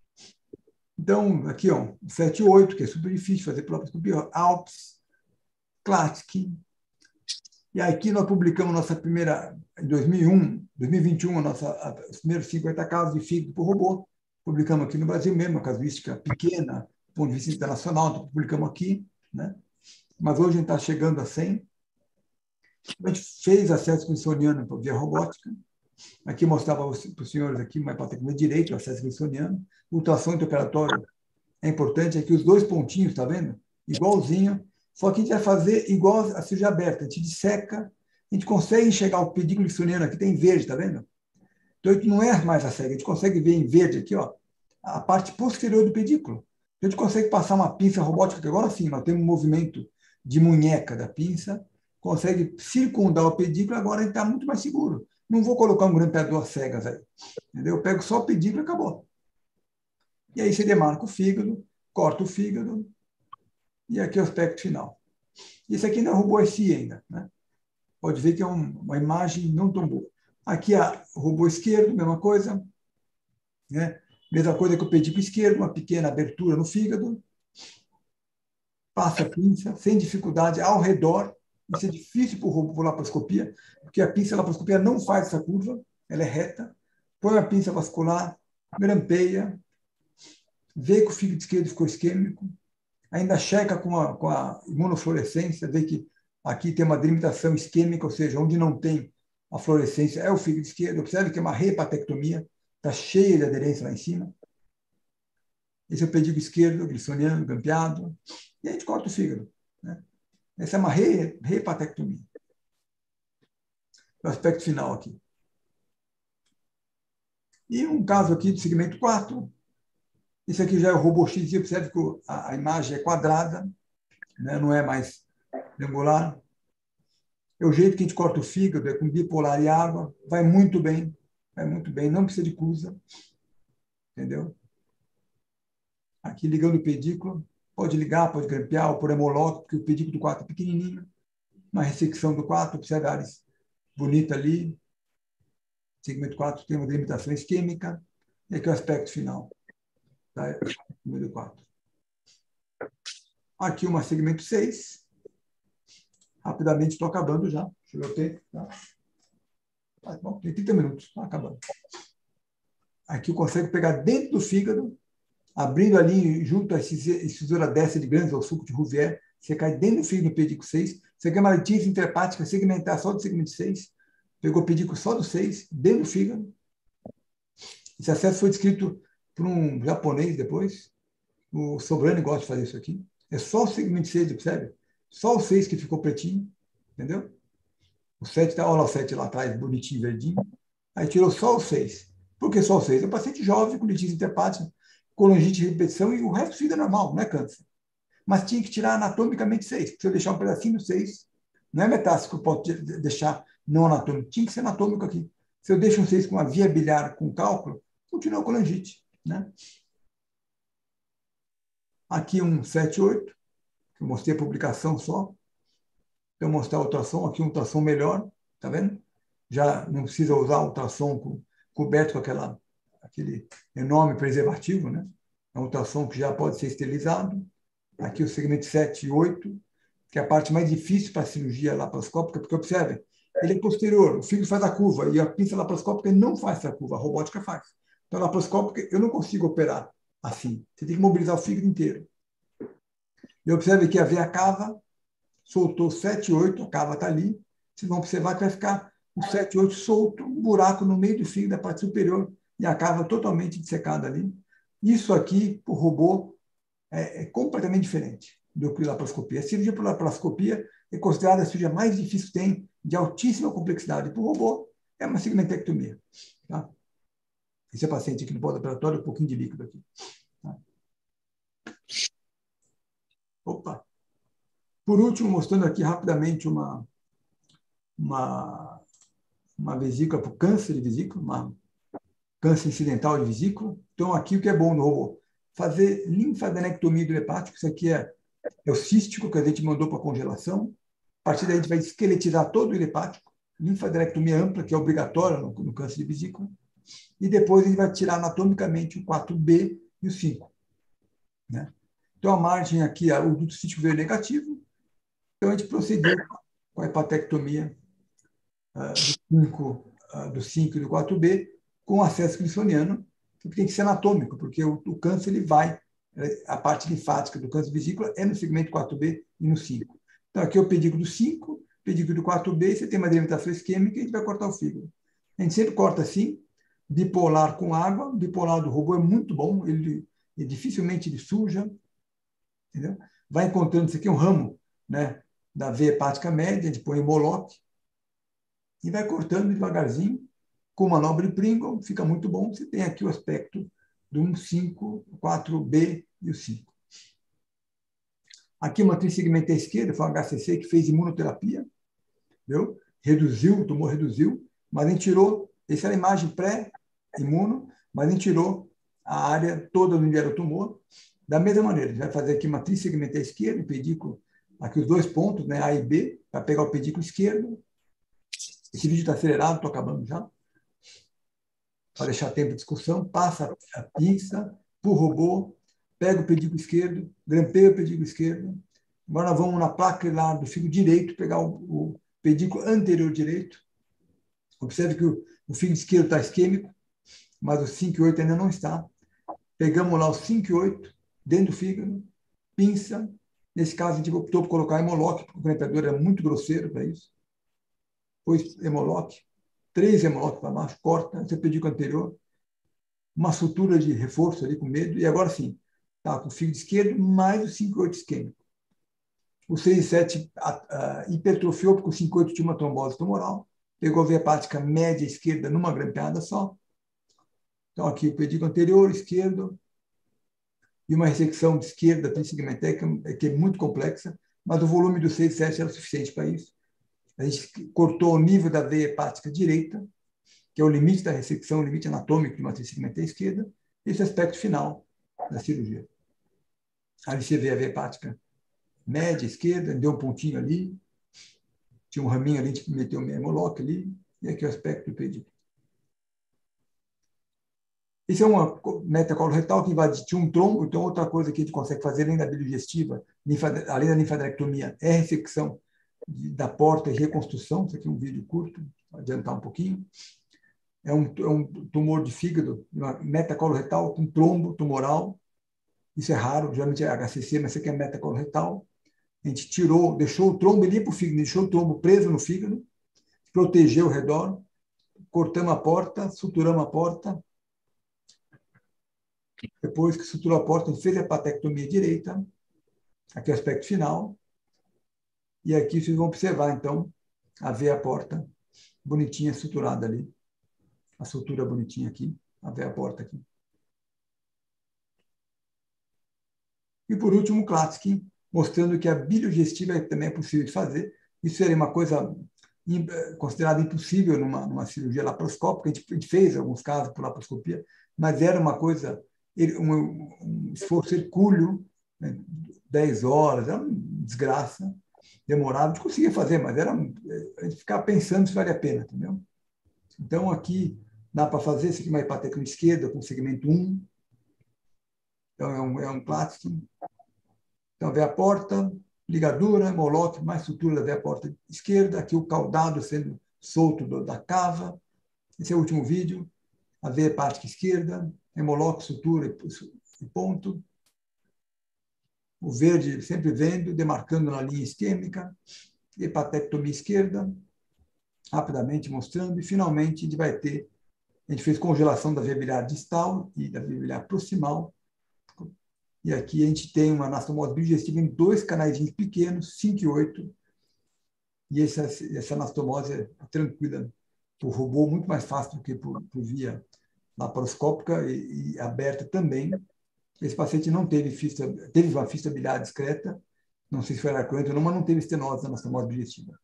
B: Então, aqui, ó, o sete oito, que é super difícil fazer por laparoscopia, Alps, Klatskin. E aqui nós publicamos nossa primeira, em dois mil e um, dois mil e vinte e um, a nossa, a, os primeiros cinquenta casos de fígado por robô. Publicamos aqui no Brasil mesmo, uma casuística pequena, do ponto de vista internacional, então publicamos aqui. Né? Mas hoje a gente está chegando a cem. A gente fez acesso clissoniano via robótica. Aqui mostrava para os senhores aqui, uma hepatectomia direito, acesso clissoniano. Ultrassom intraoperatório é importante, aqui os dois pontinhos, está vendo? Igualzinho, só que a gente vai fazer igual a cirurgia aberta, a gente disseca, a gente consegue enxergar o pedículo clissoniano aqui, tem verde, está vendo? Então, a gente não é mais a cega, a gente consegue ver em verde aqui, ó, a parte posterior do pedículo. A gente consegue passar uma pinça robótica, que agora sim, nós temos um movimento de munheca da pinça, consegue circundar o pedículo, agora a gente está muito mais seguro. Não vou colocar um grampeador às cegas aí. Entendeu? Eu pego só o pedículo e acabou. E aí você demarca o fígado, corta o fígado, e aqui é o aspecto final. Isso aqui ainda é robô S I ainda. Né? Pode ver que é um, uma imagem não tão boa. Aqui é o robô esquerdo, mesma coisa. Né? Mesma coisa que o pedículo esquerdo, uma pequena abertura no fígado. Passa a pinça, sem dificuldade, ao redor. Isso é difícil para o robô por laparoscopia, porque a pinça laparoscopia não faz essa curva, ela é reta. Põe a pinça vascular, grampeia, vê que o fígado esquerdo ficou isquêmico, ainda checa com a, com a imunofluorescência, vê que aqui tem uma delimitação isquêmica, ou seja, onde não tem a fluorescência é o fígado esquerdo. Observe que é uma repatectomia, está cheia de aderência lá em cima. Esse é o pedículo esquerdo, glissoniano, grampeado, e a gente corta o fígado. Né? Essa é uma re, repatectomia. o aspecto final aqui. E um caso aqui do segmento quatro. Isso aqui já é o robô X, e observe que a, a imagem é quadrada, né? Não é mais triangular. É o jeito que a gente corta o fígado, é com bipolar e água. Vai muito bem, vai muito bem, não precisa de CUSA. Entendeu? Aqui ligando o pedículo, pode ligar, pode grampear, ou por hemolock, porque o pedículo do quatro é pequenininho. Uma ressecção do quatro, observe a área bonita ali. Segmento quatro tem uma delimitação isquêmica. E aqui é o aspecto final. Tá? Número quatro. Aqui uma segmento seis. Rapidamente, estou acabando já. Deixa eu ver o tempo. Tá? Tá bom, tem trinta minutos, está acabando. Aqui eu consigo pegar dentro do fígado, abrindo ali junto a incisura destra de Grandes, ao suco de Rouvier, você cai dentro do fígado no pedículo seis, você quer uma litíase interhepática segmentar só do segmento seis, pegou o pedículo só do seis, dentro do fígado. Esse acesso foi descrito por um japonês depois. O Sobrani gosta de fazer isso aqui. É só o segmento seis, percebe? Só o seis que ficou pretinho, entendeu? O sete está, olha lá o sete lá atrás, bonitinho, verdinho. Aí tirou só o seis. Por que só o seis? É um paciente jovem com litíase interhepática, colangite de repetição e o resto do fígado é normal, não é câncer. Mas tinha que tirar anatomicamente seis. Se eu deixar um pedacinho do seis, não é metástase que eu posso deixar não anatômico, tinha que ser anatômico aqui. Se eu deixo um seis com uma via biliar com cálculo, continua com colangite, né? Aqui um sete oito, que eu mostrei a publicação só. Eu mostrar a ultrassom, aqui um ultrassom melhor, tá vendo? Já não precisa usar o ultrassom co coberto com aquela, aquele enorme preservativo, né? É um ultrassom que já pode ser esterilizado. Aqui o segmento sete e oito, que é a parte mais difícil para a cirurgia laparoscópica, porque observe, ele é posterior, o fígado faz a curva, e a pinça laparoscópica não faz essa curva, a robótica faz. Então, a laparoscópica, eu não consigo operar assim. Você tem que mobilizar o fígado inteiro. E observe que a veia cava soltou sete e oito, a cava está ali. Vocês vão observar que vai ficar o sete e oito solto, um buraco no meio do fígado da parte superior, e a cava totalmente dissecada ali. Isso aqui, o robô, é, é completamente diferente do que a laparoscopia. A cirurgia por laparoscopia é considerada a cirurgia mais difícil que tem, de altíssima complexidade. Para o robô, é uma segmentectomia. Tá? Esse é paciente aqui no pós-operatório, um pouquinho de líquido aqui. Tá? Opa! Por último, mostrando aqui rapidamente uma, uma, uma vesícula para o câncer de vesícula, uma câncer incidental de vesícula. Então, aqui o que é bom no robô? Fazer linfadenectomia hidrohepática. Isso aqui é, é o cístico que a gente mandou para congelação. A partir daí, a gente vai esqueletizar todo o hidrohepático. Linfadenectomia ampla, que é obrigatória no, no câncer de vesícula. E depois a gente vai tirar anatomicamente o quatro B e o cinco. Né? Então, a margem aqui, o duto cístico veio negativo. Então, a gente procedeu com a hepatectomia uh, do, cinco, uh, do cinco e do quatro B com acesso clissoniano, que tem que ser anatômico, porque o, o câncer ele vai, a parte linfática do câncer de vesícula é no segmento quatro B e no cinco. Então, aqui é o pedículo do cinco, pedículo do quatro B, você tem uma delimitação isquêmica e a gente vai cortar o fígado. A gente sempre corta assim, bipolar com água, o bipolar do robô é muito bom, ele, ele dificilmente ele suja, entendeu? Vai encontrando, isso aqui é um ramo, né, da veia hepática média, a gente põe hemolock e vai cortando devagarzinho, com manobra de Pringle, fica muito bom. Você tem aqui o aspecto do cinco, quatro B e o cinco. Aqui uma trissegmento à esquerda, foi um H C C que fez imunoterapia, viu? Reduziu, o tumor reduziu, mas a gente tirou, essa era a imagem pré-imuno, mas a gente tirou a área toda onde era o tumor. Da mesma maneira, a gente vai fazer aqui uma trissegmento à esquerda, o pedículo, aqui os dois pontos, né, A e B, para pegar o pedículo esquerdo. Esse vídeo está acelerado, estou acabando já. Para deixar tempo de discussão, passa a pinça para o robô, pega o pedículo esquerdo, grampeia o pedículo esquerdo. Agora nós vamos na placa lá do fígado direito, pegar o, o pedículo anterior direito. Observe que o, o fígado esquerdo está isquêmico, mas o cinco e oito ainda não está. Pegamos lá o cinco e oito dentro do fígado, pinça. Nesse caso, a gente optou por colocar hemolock, porque o grampeador era muito grosseiro para isso. Depois, hemolock. Três hemolock para baixo, corta, esse é o pedículo anterior, uma sutura de reforço ali com medo, e agora sim, tá com o fígado esquerdo mais o cinco e oito isquêmico. O seis e sete uh, hipertrofiou, porque o cinco e oito tinha uma trombose tumoral, pegou a veia hepática média esquerda numa grampeada só. Então, aqui o pedículo anterior, esquerdo, e uma ressecção de esquerda trissegmenteca, que é muito complexa, mas o volume do seis sete era suficiente para isso. A gente cortou o nível da veia hepática direita, que é o limite da ressecção, o limite anatômico de uma trissegmenteca esquerda, esse é o aspecto final da cirurgia. Aí você vê a veia hepática média, esquerda, deu um pontinho ali, tinha um raminho ali, a gente meteu um hemolock ali, e aqui é o aspecto do pedículo. Isso é uma meta coloretal que invade, tinha um trombo, então outra coisa que a gente consegue fazer além da biligestiva, além da linfadenectomia, é a ressecção da porta e reconstrução. Isso aqui é um vídeo curto, vou adiantar um pouquinho. É um, é um tumor de fígado, uma meta coloretal com trombo tumoral. Isso é raro, geralmente é H C C, mas isso aqui é meta coloretal. A gente tirou, deixou o trombo ali para o fígado, deixou o trombo preso no fígado, protegeu o redor, cortamos a porta, suturamos a porta. Depois que suturou a porta, a gente fez a hepatectomia direita. Aqui é o aspecto final. E aqui vocês vão observar, então, a veia porta bonitinha, suturada ali. A sutura bonitinha aqui, a veia porta aqui. E, por último, o Klatskin, mostrando que a biliogestiva também é possível de fazer. Isso seria uma coisa considerada impossível numa, numa cirurgia laparoscópica. A gente, a gente fez alguns casos por laparoscopia, mas era uma coisa, um, um esforço hercúleo, né, dez horas, era uma desgraça, demorado, a gente conseguia fazer, mas era a gente ficava pensando se valia a pena, entendeu? Então, aqui dá para fazer, esse aqui é uma hepatectomia esquerda com segmento um, então é um, é um Klatskin. Então, veia porta, ligadura, hemolock, mais sutura da veia porta esquerda, aqui o caudado sendo solto do, da cava. Esse é o último vídeo. A veia hepática esquerda, hemolock, sutura e, e ponto. O verde sempre vendo, demarcando na linha isquêmica. Hepatectomia esquerda, rapidamente mostrando. E, finalmente, a gente vai ter, a gente fez congelação da veia biliar distal e da veia biliar proximal. E aqui a gente tem uma anastomose biligestiva em dois canais pequenos, cinco e oito. E essa, essa anastomose é tranquila por robô, muito mais fácil do que por, por via laparoscópica e, e aberta também. Esse paciente não teve fista, teve uma fista biliar discreta, não sei se foi aracrônica ou não, mas não teve estenose na anastomose biligestiva.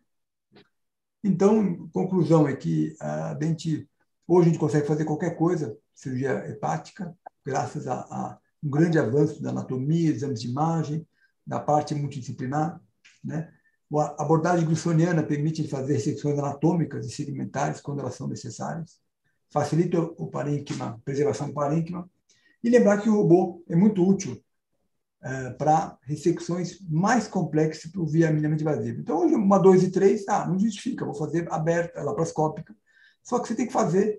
B: Então, conclusão é que a gente, hoje a gente consegue fazer qualquer coisa, cirurgia hepática, graças a, a um grande avanço da anatomia, exames de imagem, da parte multidisciplinar, né? A abordagem glussoniana permite fazer ressecções anatômicas e segmentares quando elas são necessárias, facilita o parênquima, a preservação do parênquima, e lembrar que o robô é muito útil é, para ressecções mais complexas por via minimamente invasiva. Então, hoje, uma, dois e três, ah, não justifica, vou fazer aberta, laparoscópica, só que você tem que fazer,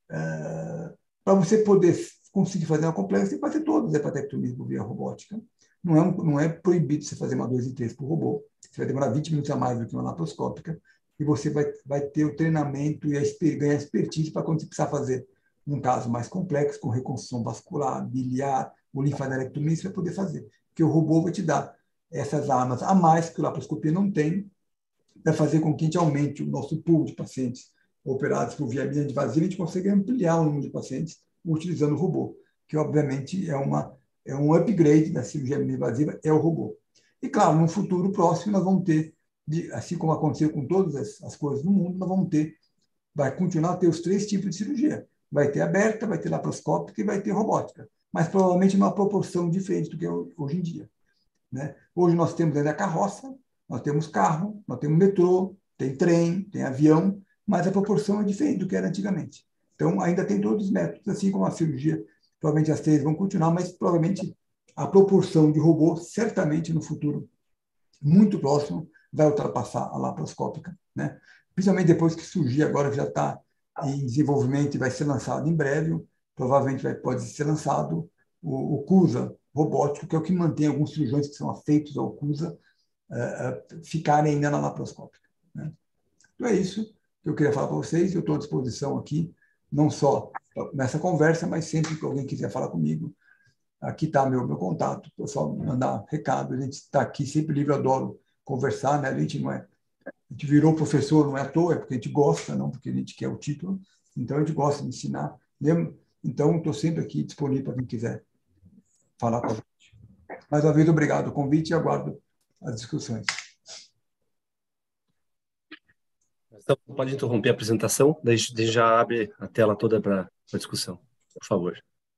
B: é, para você poder conseguir fazer uma complexa, tem que fazer todas as hepatectomias por via robótica. Não é, um, não é proibido você fazer uma dois e três por robô. Você vai demorar vinte minutos a mais do que uma laparoscópica e você vai, vai ter o treinamento e a, ganhar expertise para quando você precisar fazer um caso mais complexo, com reconstrução vascular, biliar, ou linfadenectomia, você vai poder fazer. Porque o robô vai te dar essas armas a mais que a laparoscopia não tem, para fazer com que a gente aumente o nosso pool de pacientes operados por via minimamente invasiva, a gente consegue ampliar o número de pacientes utilizando o robô, que obviamente é, uma, é um upgrade da cirurgia invasiva, é o robô. E claro, no futuro próximo nós vamos ter, assim como aconteceu com todas as, as coisas no mundo, nós vamos ter, vai continuar a ter os três tipos de cirurgia. Vai ter aberta, vai ter laparoscópica e vai ter robótica, mas provavelmente numa proporção diferente do que é hoje em dia, né? Hoje nós temos ainda a carroça, nós temos carro, nós temos metrô, tem trem, tem avião, mas a proporção é diferente do que era antigamente. Então, ainda tem todos os métodos, assim como a cirurgia, provavelmente as três vão continuar, mas provavelmente a proporção de robô, certamente no futuro muito próximo, vai ultrapassar a laparoscópica, né? Principalmente depois que surgir, agora já está em desenvolvimento e vai ser lançado em breve, provavelmente vai, pode ser lançado o, o CUSA robótico, que é o que mantém alguns cirurgiões que são afeitos ao CUSA uh, uh, ficarem ainda na laparoscópica, né? Então, é isso que eu queria falar para vocês. Eu estou à disposição aqui, não só nessa conversa, mas sempre que alguém quiser falar comigo, aqui está meu, meu contato, é só mandar recado, a gente está aqui sempre livre, eu adoro conversar, né? A gente não é A gente virou professor, não é à toa, é porque a gente gosta, não porque a gente quer o título. Então, a gente gosta de ensinar. Mesmo. Então, estou sempre aqui disponível para quem quiser falar com a gente. Mais uma vez, obrigado pelo convite e aguardo as discussões.
A: Então, pode interromper a apresentação, daí daí já abre a tela toda para a discussão, por favor.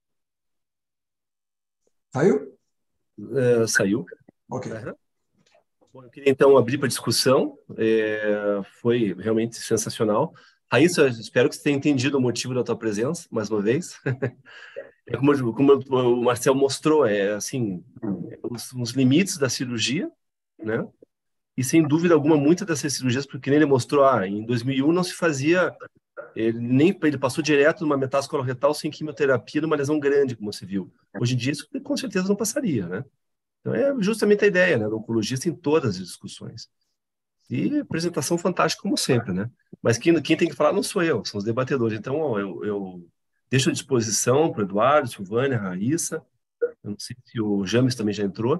B: Saiu?
A: Uh, saiu.
B: Ok.
A: Uhum. Bom, eu queria então abrir para discussão. É, foi realmente sensacional. Raíssa, espero que você tenha entendido o motivo da tua presença, mais uma vez. É como, como o Marcel mostrou, é assim, os, os limites da cirurgia, né? E sem dúvida alguma, muitas dessas cirurgias, porque nem ele mostrou, ah, em dois mil e um não se fazia, ele, nem, ele passou direto numa metástase coloretal sem quimioterapia, numa lesão grande, como você viu. Hoje em dia, isso com certeza não passaria, né? Então, é justamente a ideia, né, do oncologista em todas as discussões. E apresentação fantástica, como sempre, né? Mas quem, quem tem que falar não sou eu, são os debatedores. Então, ó, eu, eu deixo à disposição para o Eduardo, Silvânia, Raíssa, eu não sei se o James também já entrou,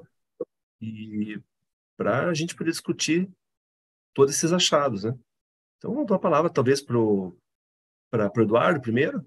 A: e para a gente poder discutir todos esses achados, né? Então, eu dou a palavra, talvez, para o Eduardo primeiro.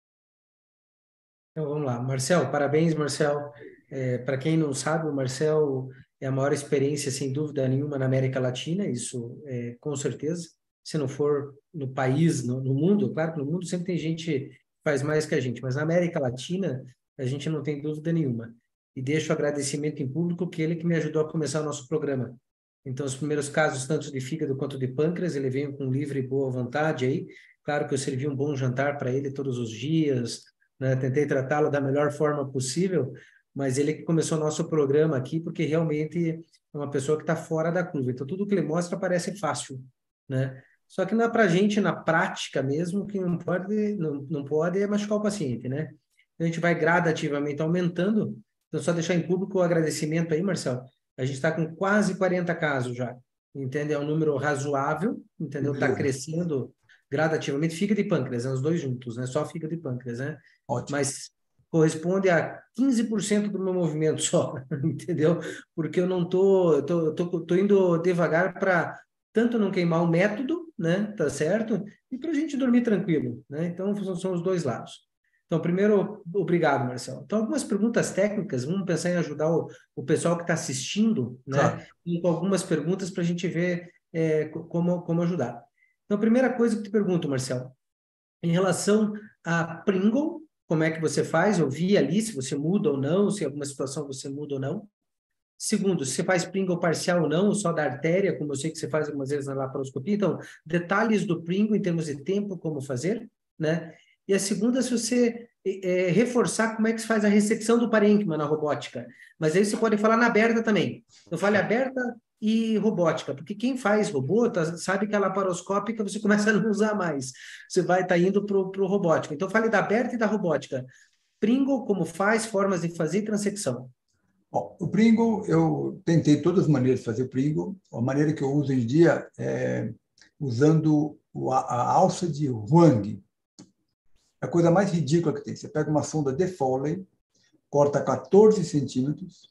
E: Então, vamos lá. Marcel, parabéns, Marcel. É, para quem não sabe, o Marcel é a maior experiência, sem dúvida nenhuma, na América Latina, isso é, com certeza. Se não for no país, no, no mundo, claro que no mundo sempre tem gente que faz mais que a gente, mas na América Latina a gente não tem dúvida nenhuma. E deixo o agradecimento em público que ele que me ajudou a começar o nosso programa. Então, os primeiros casos, tanto de fígado quanto de pâncreas, ele veio com livre e boa vontade aí. Claro que eu servi um bom jantar para ele todos os dias, né? Tentei tratá-lo da melhor forma possível, mas ele que começou o nosso programa aqui, porque realmente é uma pessoa que está fora da curva. Então, tudo que ele mostra parece fácil, né? Só que não é para a gente, na prática mesmo, que não pode, não, não pode é machucar o paciente, né? Então, a gente vai gradativamente aumentando. Então, só deixar em público o agradecimento aí, Marcelo. A gente está com quase quarenta casos já, entendeu? É um número razoável, entendeu? Está crescendo gradativamente. Fígado e pâncreas, né? Os dois juntos, né? Só fígado e pâncreas, né?
B: Ótimo.
E: Mas corresponde a quinze por cento do meu movimento só, entendeu? Porque eu não tô, eu tô, tô, tô indo devagar para tanto não queimar o método, né? Tá certo? E para a gente dormir tranquilo, né? Então, são os dois lados. Então, primeiro, obrigado, Marcelo. Então, algumas perguntas técnicas, vamos pensar em ajudar o, o pessoal que está assistindo, né? Claro. E com algumas perguntas para a gente ver é, como, como ajudar. Então, a primeira coisa que eu te pergunto, Marcelo, em relação a Pringle, como é que você faz? Eu vi ali se você muda ou não, se em alguma situação você muda ou não. Segundo, se você faz Pringle parcial ou não, só da artéria, como eu sei que você faz algumas vezes na laparoscopia. Então, detalhes do Pringle em termos de tempo, como fazer, né? E a segunda, se você é, reforçar como é que se faz a ressecção do parênquima na robótica. Mas aí você pode falar na aberta também. Eu falo aberta e robótica, porque quem faz robô tá, sabe que a laparoscópica você começa a não usar mais. Você vai estar tá indo para o robótica. Então, fale da aberta e da robótica. Pringle, como faz, formas de fazer e transecção.
B: Bom, o Pringle, eu tentei todas as maneiras de fazer o Pringle. A maneira que eu uso hoje em dia é usando a alça de Huang. É a coisa mais ridícula que tem. Você pega uma sonda de Foley, corta quatorze centímetros,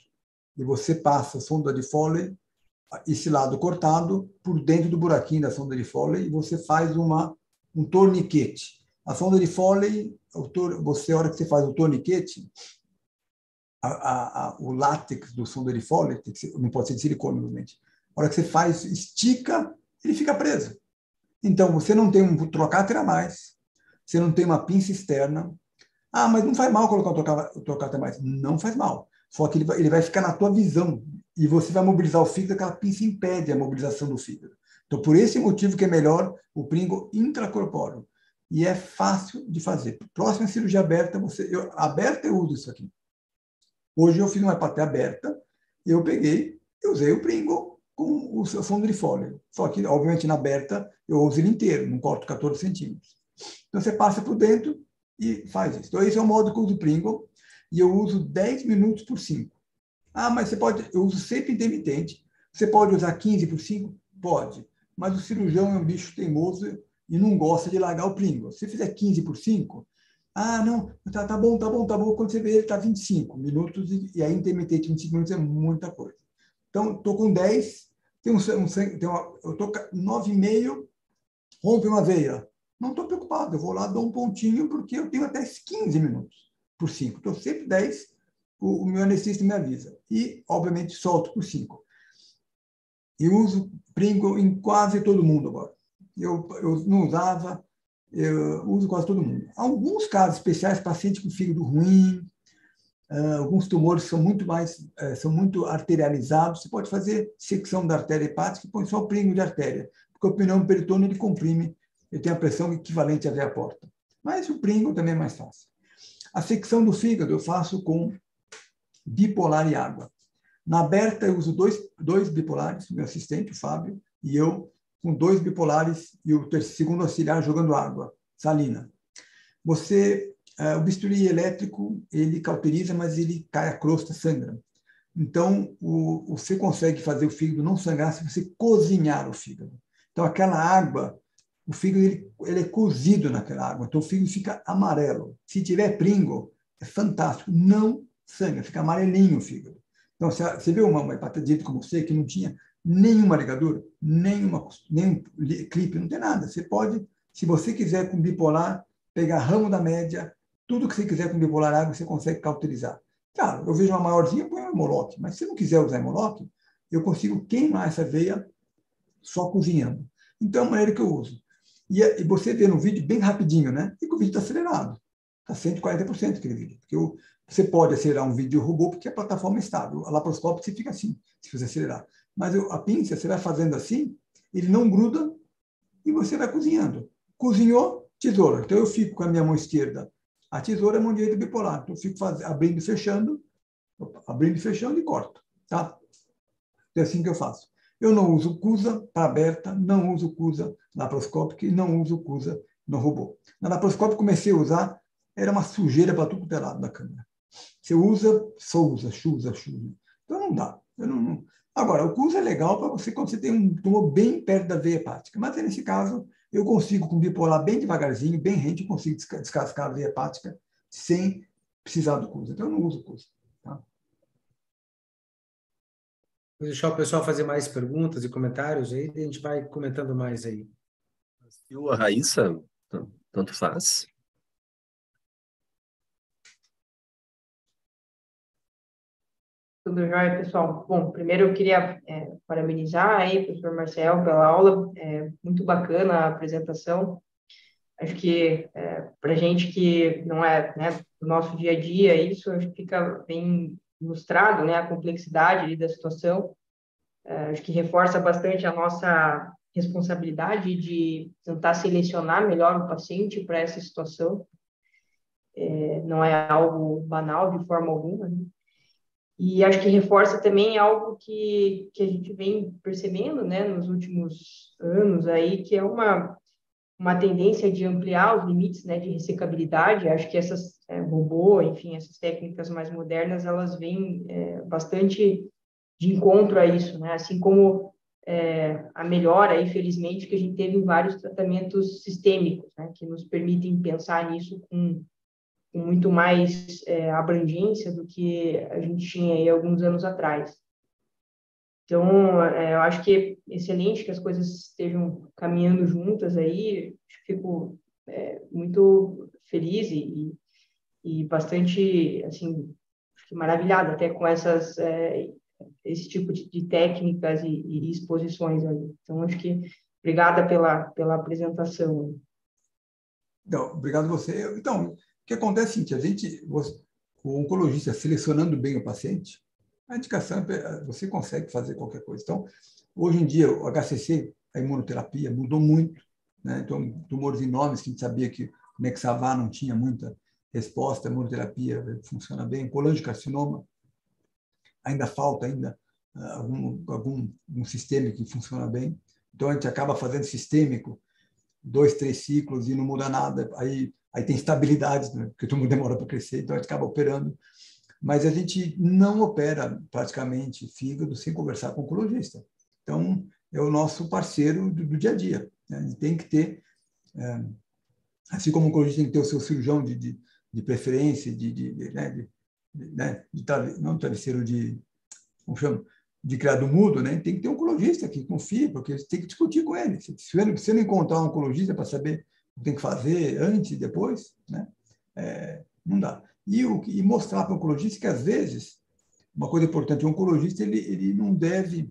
B: e você passa a sonda de Foley, esse lado cortado, por dentro do buraquinho da sonda de Foley, e você faz uma, um torniquete. A sonda de Foley, você, a hora que você faz o torniquete, a, a, a, o látex do sonda de Foley, tem que ser, não pode ser de silicone, obviamente. A hora que você faz, estica, ele fica preso. Então, você não tem um trocáter a mais, você não tem uma pinça externa. Ah, mas não faz mal colocar o trocáter a mais. Não faz mal. Só que ele vai, ele vai ficar na tua visão e você vai mobilizar o fígado, aquela pinça impede a mobilização do fígado. Então, por esse motivo que é melhor o Pringle intracorpóreo. E é fácil de fazer. Próxima cirurgia aberta, você, eu, aberta eu uso isso aqui. Hoje eu fiz uma hepatite aberta, eu peguei, eu usei o Pringle com o sonda de Foley. Só que, obviamente, na aberta, eu uso ele inteiro, não corto quatorze centímetros. Então, você passa por dentro e faz isso. Então, esse é o modo que eu uso o Pringle, e eu uso dez minutos por cinco. Ah, mas você pode, eu uso sempre intermitente. Você pode usar quinze por cinco? Pode. Mas o cirurgião é um bicho teimoso e não gosta de largar o Pringle. Se você fizer quinze por cinco, ah, não, tá, tá bom, tá bom, tá bom. Quando você vê ele, está vinte e cinco minutos, e, e aí intermitente vinte e cinco minutos é muita coisa. Então, estou com dez, tem um, um sangue, tem uma, eu estou nove e meio, rompe uma veia. Não estou preocupado, eu vou lá, dou um pontinho, porque eu tenho até quinze minutos por cinco. Estou sempre dez, o, o meu anestesista me avisa. E, obviamente, solto por cinco. E uso Pringle em quase todo mundo agora. Eu, eu não usava, eu uso quase todo mundo. Alguns casos especiais, paciente com fígado ruim, uh, alguns tumores são muito mais, uh, são muito arterializados. Você pode fazer secção da artéria hepática e põe só o Pringle de artéria, porque o pneu peritônio ele comprime, ele tem a pressão equivalente à veia porta. Mas o Pringle também é mais fácil. A secção do fígado eu faço com bipolar e água. Na aberta, eu uso dois, dois bipolares, meu assistente, o Fábio, e eu, com dois bipolares e o terceiro, segundo auxiliar jogando água, salina. Você, uh, o bisturi elétrico, ele cauteriza, mas ele cai a crosta, sangra. Então, o, você consegue fazer o fígado não sangrar se você cozinhar o fígado. Então, aquela água, o fígado ele, ele é cozido naquela água, então o fígado fica amarelo. Se tiver Pringle, é fantástico, não sangra, fica amarelinho o fígado. Então, você viu uma, uma hepatite como você, que não tinha nenhuma ligadura, nenhuma, nenhum clipe, não tem nada. Você pode, se você quiser com bipolar, pegar ramo da média, tudo que você quiser com bipolar água, você consegue cauterizar. Claro, eu vejo uma maiorzinha, põe um Hemolock, mas se não quiser usar Hemolock, eu consigo queimar essa veia só cozinhando. Então, é a maneira que eu uso. E, e você vê no vídeo bem rapidinho, né? E que o vídeo está acelerado. Está cento e quarenta por cento aquele vídeo. Porque eu, você pode acelerar um vídeo robô porque a plataforma é estável. A laparoscópio você fica assim, se você acelerar. Mas eu, a pinça, você vai fazendo assim, ele não gruda e você vai cozinhando. Cozinhou, tesoura. Então eu fico com a minha mão esquerda. A tesoura é a mão direita bipolar. Então eu fico faz, abrindo e fechando, abrindo e fechando e corto. Tá? É assim que eu faço. Eu não uso CUSA para aberta, não uso CUSA laparoscópica e não uso CUSA no robô. Na laparoscópica comecei a usar, era uma sujeira para tudo que é lado da câmera. Você usa, só usa, chusa, chusa. Então não dá. Eu não, não. Agora, o CUSA é legal para você quando você tem um tumor bem perto da veia hepática. Mas nesse caso, eu consigo, com bipolar bem devagarzinho, bem rente, eu consigo descascar a veia hepática sem precisar do CUSA. Então eu não uso CUSA. Tá?
E: Vou deixar o pessoal fazer mais perguntas e comentários aí, e a gente vai comentando mais aí.
A: E a Raíssa, tanto faz.
C: Tudo jóia, pessoal? Bom, primeiro eu queria é, parabenizar aí, professor Marcel, pela aula. É muito bacana a apresentação. Acho que é, para a gente que não é, né, do nosso dia a dia, isso acho que fica bem ilustrado, né, a complexidade ali da situação. É, acho que reforça bastante a nossa responsabilidade de tentar selecionar melhor o paciente para essa situação. É, não é algo banal de forma alguma, né? E acho que reforça também algo que, que a gente vem percebendo, né, nos últimos anos aí, que é uma, uma tendência de ampliar os limites, né, de ressecabilidade. Acho que essas é, robô, enfim, essas técnicas mais modernas, elas vêm é, bastante de encontro a isso, né? Assim como é, a melhora, aí, felizmente, que a gente teve em vários tratamentos sistêmicos, né, que nos permitem pensar nisso com com muito mais é, abrangência do que a gente tinha aí alguns anos atrás. Então, é, eu acho que é excelente que as coisas estejam caminhando juntas aí. Fico é, muito feliz e, e bastante, assim, maravilhada até com essas, é, esse tipo de, de técnicas e, e exposições aí. Então, acho que obrigada pela, pela apresentação.
B: Então, obrigado a você. Então, o que acontece é o seguinte, a gente, o oncologista selecionando bem o paciente, a indicação, você consegue fazer qualquer coisa. Então, hoje em dia, o H C C, a imunoterapia, mudou muito, né? Então, tumores enormes que a gente sabia que o Nexavar não tinha muita resposta, a imunoterapia funciona bem. Colangiocarcinoma, ainda falta ainda algum, algum um sistema que funciona bem. Então, a gente acaba fazendo sistêmico, dois, três ciclos e não muda nada. Aí, aí tem estabilidade, né? Porque todo mundo demora para crescer, então a gente acaba operando. Mas a gente não opera praticamente fígado sem conversar com o oncologista. Então, é o nosso parceiro do, do dia a dia. Né? A gente tem que ter, é, assim como o oncologista tem que ter o seu cirurgião de, de, de preferência, de, de, de, né? de, de, né? de, não travesseiro, de, como chama? de criado mudo, né? Tem que ter um oncologista que confie, porque você tem que discutir com ele. Se você não encontrar um oncologista para saber o que tem que fazer antes e depois, né? É, não dá. E, o, e mostrar para o oncologista que, às vezes, uma coisa importante, o oncologista ele, ele não deve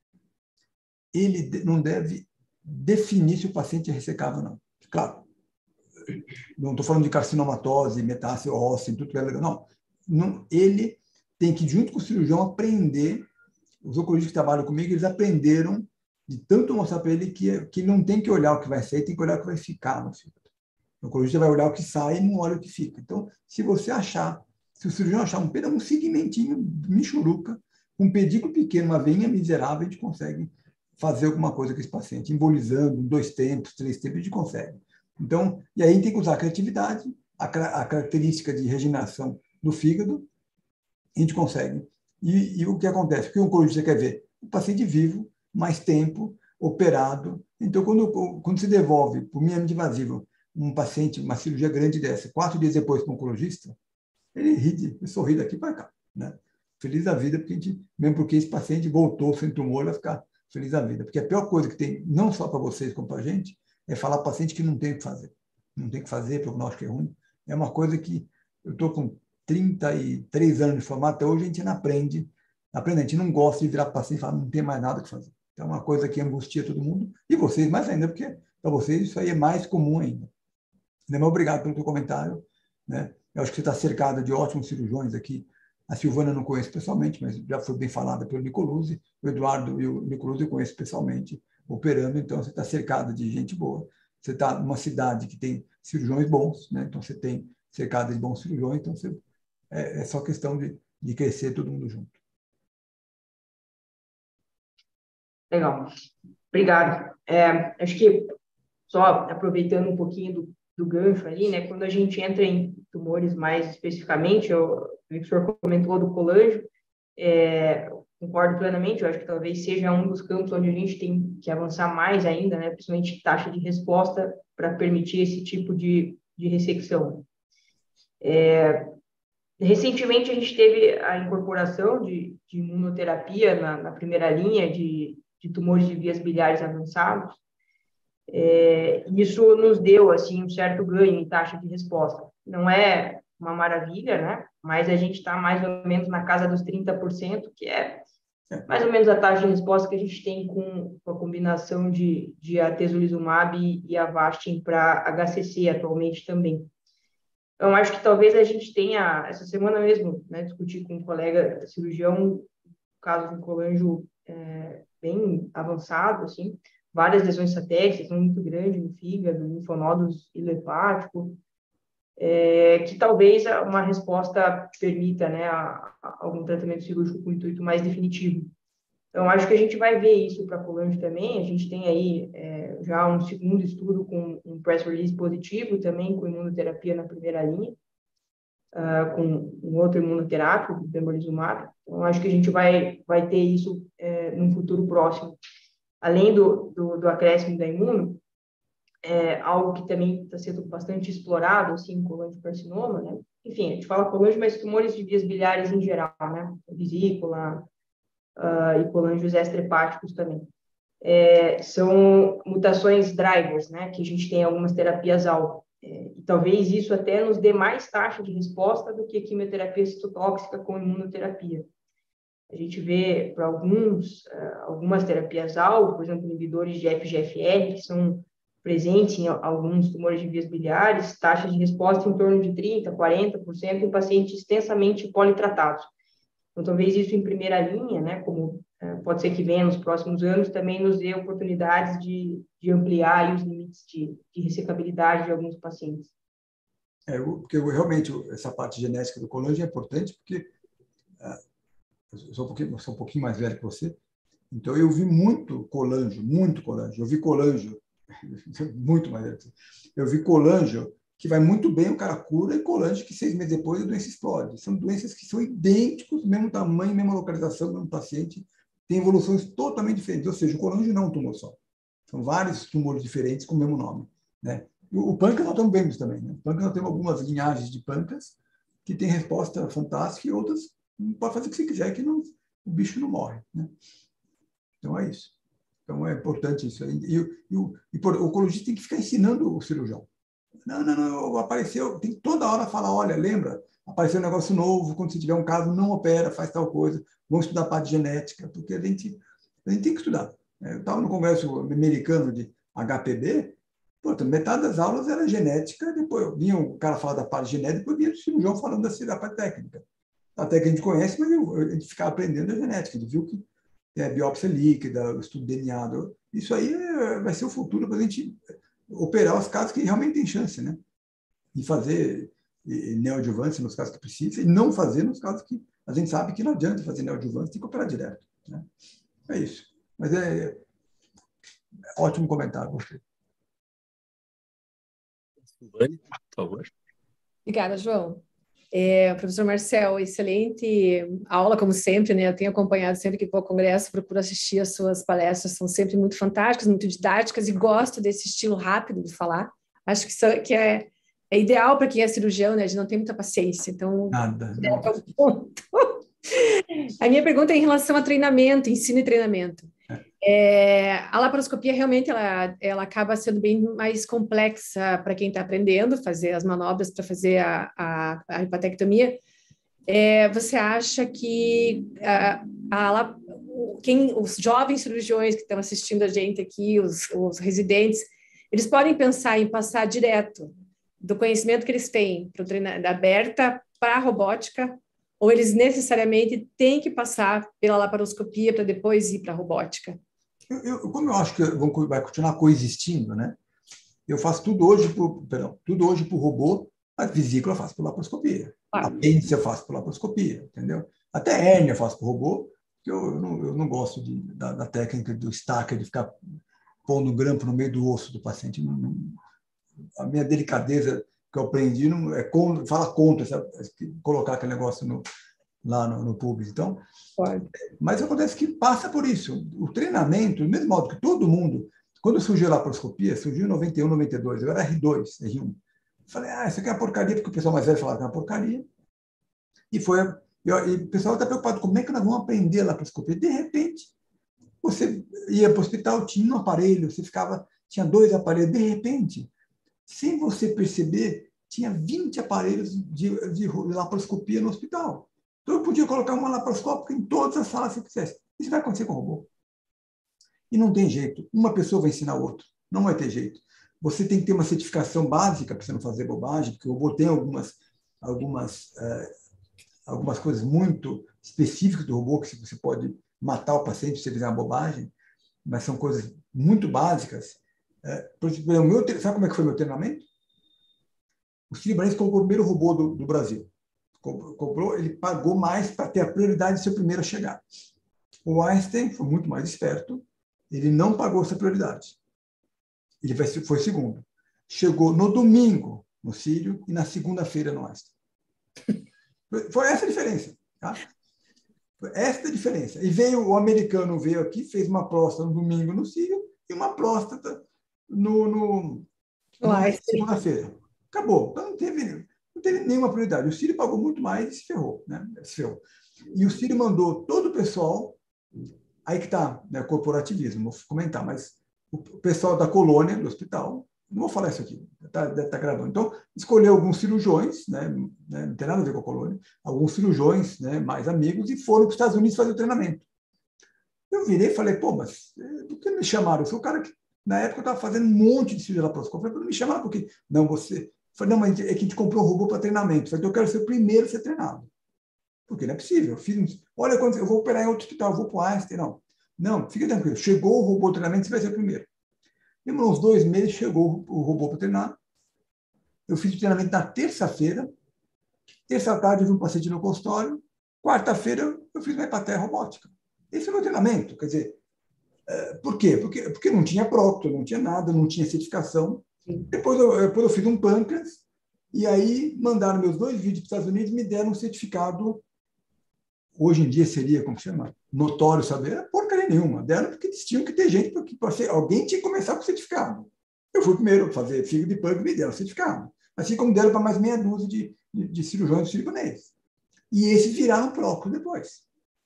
B: ele não deve definir se o paciente é ressecável ou não. Claro, não estou falando de carcinomatose, metástase óssea, tudo que é legal. Não, não, ele tem que, junto com o cirurgião, aprender. Os oncologistas que trabalham comigo, eles aprenderam de tanto mostrar para ele que, que não tem que olhar o que vai sair, tem que olhar o que vai ficar no fígado. O oncologista vai olhar o que sai e não olha o que fica. Então, se você achar, se o cirurgião achar um pedaço, um segmentinho, michuruca, um pedículo pequeno, uma veinha miserável, a gente consegue fazer alguma coisa com esse paciente, embolizando, dois tempos, três tempos, a gente consegue. Então, e aí a gente tem que usar a criatividade, a, a característica de regeneração do fígado, a gente consegue. E, e o que acontece? O que o oncologista quer ver? O paciente vivo, mais tempo, operado. Então, quando, quando se devolve para o minimamente invasivo um paciente, uma cirurgia grande dessa, quatro dias depois para o oncologista, ele ri, ele sorri daqui para cá, né? Feliz da vida, porque a gente, mesmo porque esse paciente voltou sem tumor, vai ficar feliz da vida. Porque a pior coisa que tem, não só para vocês como para a gente, é falar para o paciente que não tem o que fazer. Não tem o que fazer, o prognóstico é ruim. É uma coisa que eu estou com trinta e três anos de formato, até hoje a gente não aprende, aprende, a gente não gosta de virar para o paciente e falar, não tem mais nada que fazer. Então, é uma coisa que angustia todo mundo, e vocês mais ainda, porque para vocês isso aí é mais comum ainda. Mas obrigado pelo teu comentário, né? Eu acho que você está cercado de ótimos cirurgiões aqui. A Silvana eu não conheço pessoalmente, mas já foi bem falada pelo Nicoluzzi. O Eduardo e o Nicoluzzi eu conheço pessoalmente, operando, então você está cercado de gente boa. Você está numa cidade que tem cirurgiões bons, né? Então você tem cercado de bons cirurgiões, então você, é, é só questão de, de crescer todo mundo junto.
C: Legal. Obrigado. É, acho que, só aproveitando um pouquinho do, do gancho ali, né? Quando a gente entra em tumores mais especificamente, eu, o senhor comentou do colangio, é, concordo plenamente, eu acho que talvez seja um dos campos onde a gente tem que avançar mais ainda, né? Principalmente taxa de resposta para permitir esse tipo de, de ressecção. É, recentemente, a gente teve a incorporação de, de imunoterapia na, na primeira linha de, de tumores de vias biliares avançados. É, isso nos deu assim um certo ganho em taxa de resposta. Não é uma maravilha, né? Mas a gente está mais ou menos na casa dos trinta por cento, que é mais ou menos a taxa de resposta que a gente tem com, com a combinação de, de atezolizumab e, e Avastin para H C C atualmente também. Então, acho que talvez a gente tenha, essa semana mesmo, né, discutir com um colega cirurgião, um caso de um colangio é, bem avançado, assim, várias lesões satéticas, são muito grandes no fígado, linfonodos ileopático, é, que talvez uma resposta permita, né, a, a algum tratamento cirúrgico com intuito mais definitivo. Então, acho que a gente vai ver isso para colangio também. A gente tem aí é, já um segundo estudo com um press release positivo, também com imunoterapia na primeira linha, uh, com um outro imunoterápico, o pembrolizumab. Então, acho que a gente vai, vai ter isso é, num futuro próximo. Além do, do, do acréscimo da imuno, é algo que também está sendo bastante explorado, assim, colangiocarcinoma, né? Enfim, a gente fala colangio, mas tumores de vias biliares em geral, né? Vesícula, Uh, e colângios extra-hepáticos também. É, são mutações drivers, né, que a gente tem algumas terapias-alvo. É, e talvez isso até nos dê mais taxa de resposta do que quimioterapia citotóxica com imunoterapia. A gente vê para alguns, uh, algumas terapias-alvo, por exemplo, inibidores de F G F R, que são presentes em alguns tumores de vias biliares, taxas de resposta em torno de trinta por cento, quarenta por cento em pacientes extensamente politratados. Então, talvez isso em primeira linha, né, como é, pode ser que venha nos próximos anos, também nos dê oportunidades de, de ampliar aí os limites de, de ressecabilidade de alguns pacientes.
B: É, porque realmente essa parte genética do colangio é importante, porque uh, eu sou um, pouquinho, sou um pouquinho mais velho que você, então eu vi muito colangio, muito colangio. Eu vi colangio, muito mais velho. Eu vi colangio que vai muito bem, o cara cura, e colangio que seis meses depois a doença explode. São doenças que são idênticos, mesmo tamanho, mesma localização, mesmo paciente, tem evoluções totalmente diferentes. Ou seja, o colangio não é um tumor só. São vários tumores diferentes com o mesmo nome, né? O, o pâncreas nós estamos vendo também, né? O pâncreas nós temos algumas linhagens de pâncreas que têm resposta fantástica e outras pode fazer o que você quiser, que não, o bicho não morre, né? Então, é isso. Então, é importante isso. E, e, e, o, e o oncologista tem que ficar ensinando o cirurgião. Não, não, não, apareceu, tem que toda hora falar, olha, lembra, apareceu um negócio novo, quando você tiver um caso, não opera, faz tal coisa, vamos estudar a parte de genética, porque a gente, a gente tem que estudar. Eu estava no congresso americano de H P V, pô, metade das aulas era genética, depois vinha o cara falar da parte genética, depois vinha o cirurgião falando da, da parte técnica. Até que a gente conhece, mas a gente ficava aprendendo a genética, a gente viu que é biópsia líquida, o estudo de D N A, isso aí é, vai ser o futuro para a gente operar os casos que realmente tem chance, né? E fazer neoadjuvância nos casos que precisa, e não fazer nos casos que a gente sabe que não adianta fazer neoadjuvância, tem que operar direto, né? É isso. Mas é, é ótimo comentário, gostei.
A: Silvane, por favor.
F: Obrigada, João. É, professor Marcel, excelente aula, como sempre, né? Eu tenho acompanhado sempre que vou ao congresso, procuro assistir as suas palestras, são sempre muito fantásticas, muito didáticas, e gosto desse estilo rápido de falar. Acho que, isso, que é, é ideal para quem é cirurgião, né? A gente não tem muita paciência, então...
B: Nada.
F: A minha pergunta é em relação a treinamento, ensino e treinamento. É, a laparoscopia realmente ela, ela acaba sendo bem mais complexa para quem está aprendendo, fazer as manobras para fazer a, a, a hepatectomia. É, você acha que a, a, quem, os jovens cirurgiões que estão assistindo a gente aqui, os, os residentes, eles podem pensar em passar direto do conhecimento que eles têm para o treinamento da aberta para a robótica, ou eles necessariamente têm que passar pela laparoscopia para depois ir para a robótica?
B: Eu, eu, como eu acho que vai continuar coexistindo, né? Eu faço tudo hoje por, perdão, tudo hoje por robô, a vesícula eu faço por laparoscopia. Ah. Apêndice eu faço por laparoscopia, entendeu? Até hérnia eu faço por robô, porque eu, eu, não, eu não gosto de, da, da técnica do stacker, de ficar pondo grampo no meio do osso do paciente. Não, não, a minha delicadeza que eu aprendi não é contra, fala contra, sabe? Colocar aquele negócio no, lá no, no pubis. Então, pode. Mas acontece que passa por isso. O treinamento, do mesmo modo que todo mundo, quando surgiu a laparoscopia, surgiu em noventa e um, noventa e dois, eu era R dois, R um. Falei, ah, isso aqui é uma porcaria, porque o pessoal mais velho falava que é uma porcaria. E foi, e o pessoal está preocupado, como é que nós vamos aprender a laparoscopia? De repente, você ia para o hospital, tinha um aparelho, você ficava, tinha dois aparelhos, de repente, sem você perceber, tinha vinte aparelhos de, de laparoscopia no hospital. Então, eu podia colocar uma laparoscópica em todas as salas que eu quisesse. Isso vai acontecer com o robô. E não tem jeito. Uma pessoa vai ensinar o outro. Não vai ter jeito. Você tem que ter uma certificação básica para você não fazer bobagem, porque o robô tem algumas, algumas, é, algumas coisas muito específicas do robô, que você pode matar o paciente se ele fizer uma bobagem, mas são coisas muito básicas. É, por exemplo, o meu, sabe como é que foi o meu treinamento? O Ciro Ibanez colocou o primeiro robô do, do Brasil. Comprou, ele pagou mais para ter a prioridade de ser o primeiro a chegar. O Einstein foi muito mais esperto, ele não pagou essa prioridade. Ele foi segundo. Chegou no domingo no Círio e na segunda-feira no Einstein. Foi essa a diferença. Tá? Foi essa a diferença. E veio o americano, veio aqui, fez uma próstata no domingo no Círio e uma próstata no, no, na segunda-feira. Acabou. Então não teve... Não teve nenhuma prioridade. O Círio pagou muito mais e se ferrou. Né? Se ferrou. E o Círio mandou todo o pessoal, aí que está, né, corporativismo, vou comentar, mas o pessoal da colônia, do hospital, não vou falar isso aqui, tá, deve estar gravando. Então, escolheu alguns cirurgiões, né, né, não tem nada a ver com a colônia, alguns cirurgiões, né, mais amigos, e foram para os Estados Unidos fazer o treinamento. Eu virei e falei, pô, mas por que me chamaram? Eu sou o cara que, na época, eu estava fazendo um monte de cirurgia laparoscópica. Eu falei, não me chamaram porque, não, você... Eu falei, não, mas é que a gente comprou um robô para treinamento. Eu falei, então eu quero ser o primeiro a ser treinado. Porque não é possível. Eu fiz um... Olha, quando eu vou operar em outro hospital, eu vou para o Einstein. Não, não, fica tranquilo. Chegou o robô para treinamento, você vai ser o primeiro. Demorou uns dois meses, chegou o robô para treinar. Eu fiz o treinamento na terça-feira. Terça tarde, eu vi um paciente no consultório. Quarta-feira, eu fiz uma hepatia robótica. Esse é o meu treinamento. Quer dizer, por quê? Porque, porque não tinha procto, não tinha nada, não tinha certificação. Depois eu, depois eu fiz um pâncreas, e aí mandaram meus dois vídeos para os Estados Unidos e me deram um certificado, hoje em dia seria, como chama? Notório saber, porcaria nenhuma. Deram porque eles tinham que ter gente, porque alguém tinha que começar com o certificado. Eu fui primeiro a fazer fígado de pâncreas e me deram o certificado. Assim como deram para mais meia dúzia de, de, de cirurgiões do Círio Ibanez. E esses viraram próprios depois.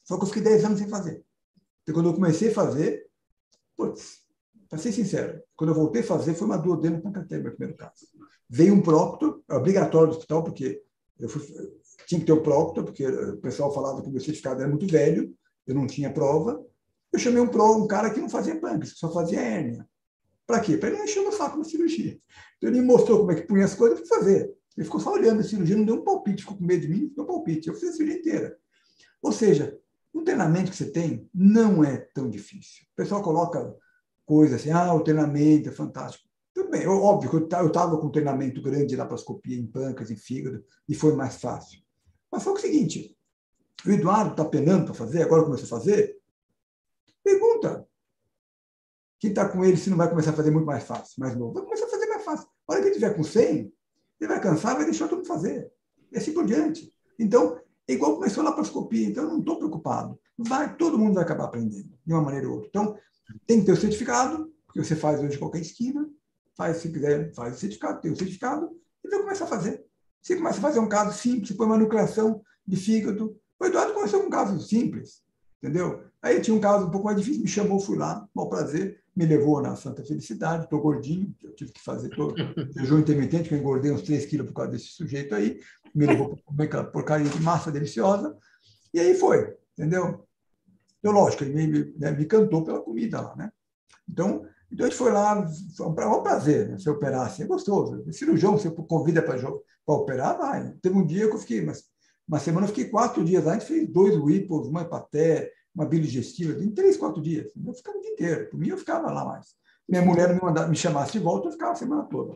B: Só que eu fiquei dez anos sem fazer. Então, quando eu comecei a fazer, putz, para ser sincero, quando eu voltei a fazer, foi uma duodenopancreatite, meu primeiro caso. Veio um proctor, obrigatório do hospital, porque eu fui, tinha que ter o proctor, porque o pessoal falava que o meu certificado era muito velho, eu não tinha prova. Eu chamei um, pro, um cara que não fazia pâncreas, só fazia hérnia. Para quê? Para ele não encher o saco na cirurgia. Então, ele me mostrou como é que punha as coisas e fui fazer. Ele ficou só olhando a cirurgia, não deu um palpite, ficou com medo de mim, não deu um palpite. Eu fiz a cirurgia inteira. Ou seja, o treinamento que você tem não é tão difícil. O pessoal coloca coisas assim, ah, o treinamento é fantástico. Tudo bem, eu, óbvio que eu estava com um treinamento grande de laparoscopia em pâncreas, em fígado, e foi mais fácil. Mas foi o seguinte, o Eduardo está penando para fazer, agora começou a fazer, pergunta quem está com ele se não vai começar a fazer muito mais fácil, mais novo. Vai começar a fazer mais fácil. A hora que ele estiver com cem, ele vai cansar, vai deixar todo mundo fazer. E assim por diante. Então, é igual começou a laparoscopia, então eu não estou preocupado. Vai, todo mundo vai acabar aprendendo, de uma maneira ou outra. Então, tem que ter o certificado, que você faz hoje em qualquer esquina, faz, se quiser, faz o certificado, tem o certificado, e vai começar a fazer. Você começa a fazer um caso simples, você põe uma nucleação de fígado. O Eduardo começou com um caso simples, entendeu? Aí tinha um caso um pouco mais difícil, me chamou, fui lá, mau prazer, me levou na Santa Felicidade, estou gordinho, eu tive que fazer todo jejum intermitente, que eu engordei uns três quilos por causa desse sujeito aí, me levou para comer aquela porcaria de massa deliciosa, e aí foi, entendeu? Então, lógico, ele me, né, me cantou pela comida lá, né? Então, então a gente foi lá, foi um prazer, né? Se eu operar assim, é gostoso. O cirurgião, você convida para operar, vai. Teve um dia que eu fiquei, mas uma semana eu fiquei quatro dias lá, a gente fez dois Whipples, uma hepaté, uma biligestiva, em três, quatro dias. Eu ficava o dia inteiro. Por mim, eu ficava lá mais. Minha mulher me, mandava, me chamasse de volta, eu ficava a semana toda.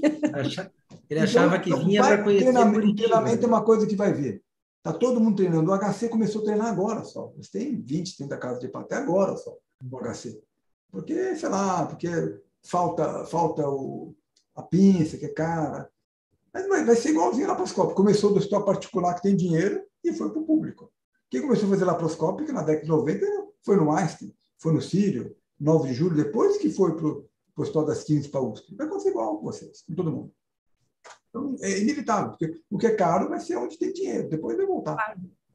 E: Ele achava então, que vinha para conhecer
B: treinamento, o treinamento é uma coisa que vai ver. Está todo mundo treinando. O H C começou a treinar agora só. Eles têm vinte, trinta casos de hepaté agora só, o H C. Porque, sei lá, porque falta, falta o, a pinça, que é cara. Mas vai, vai ser igualzinho a laparoscópio. Começou do hospital particular que tem dinheiro e foi para o público. Quem começou a fazer laparoscópico na década de noventa foi no Einstein, foi no Sírio, nove de julho, depois que foi para o hospital das quinze para a U S P. Vai acontecer igual com vocês, com todo mundo. Então, é inevitável, porque o que é caro vai ser onde tem dinheiro, depois vai voltar.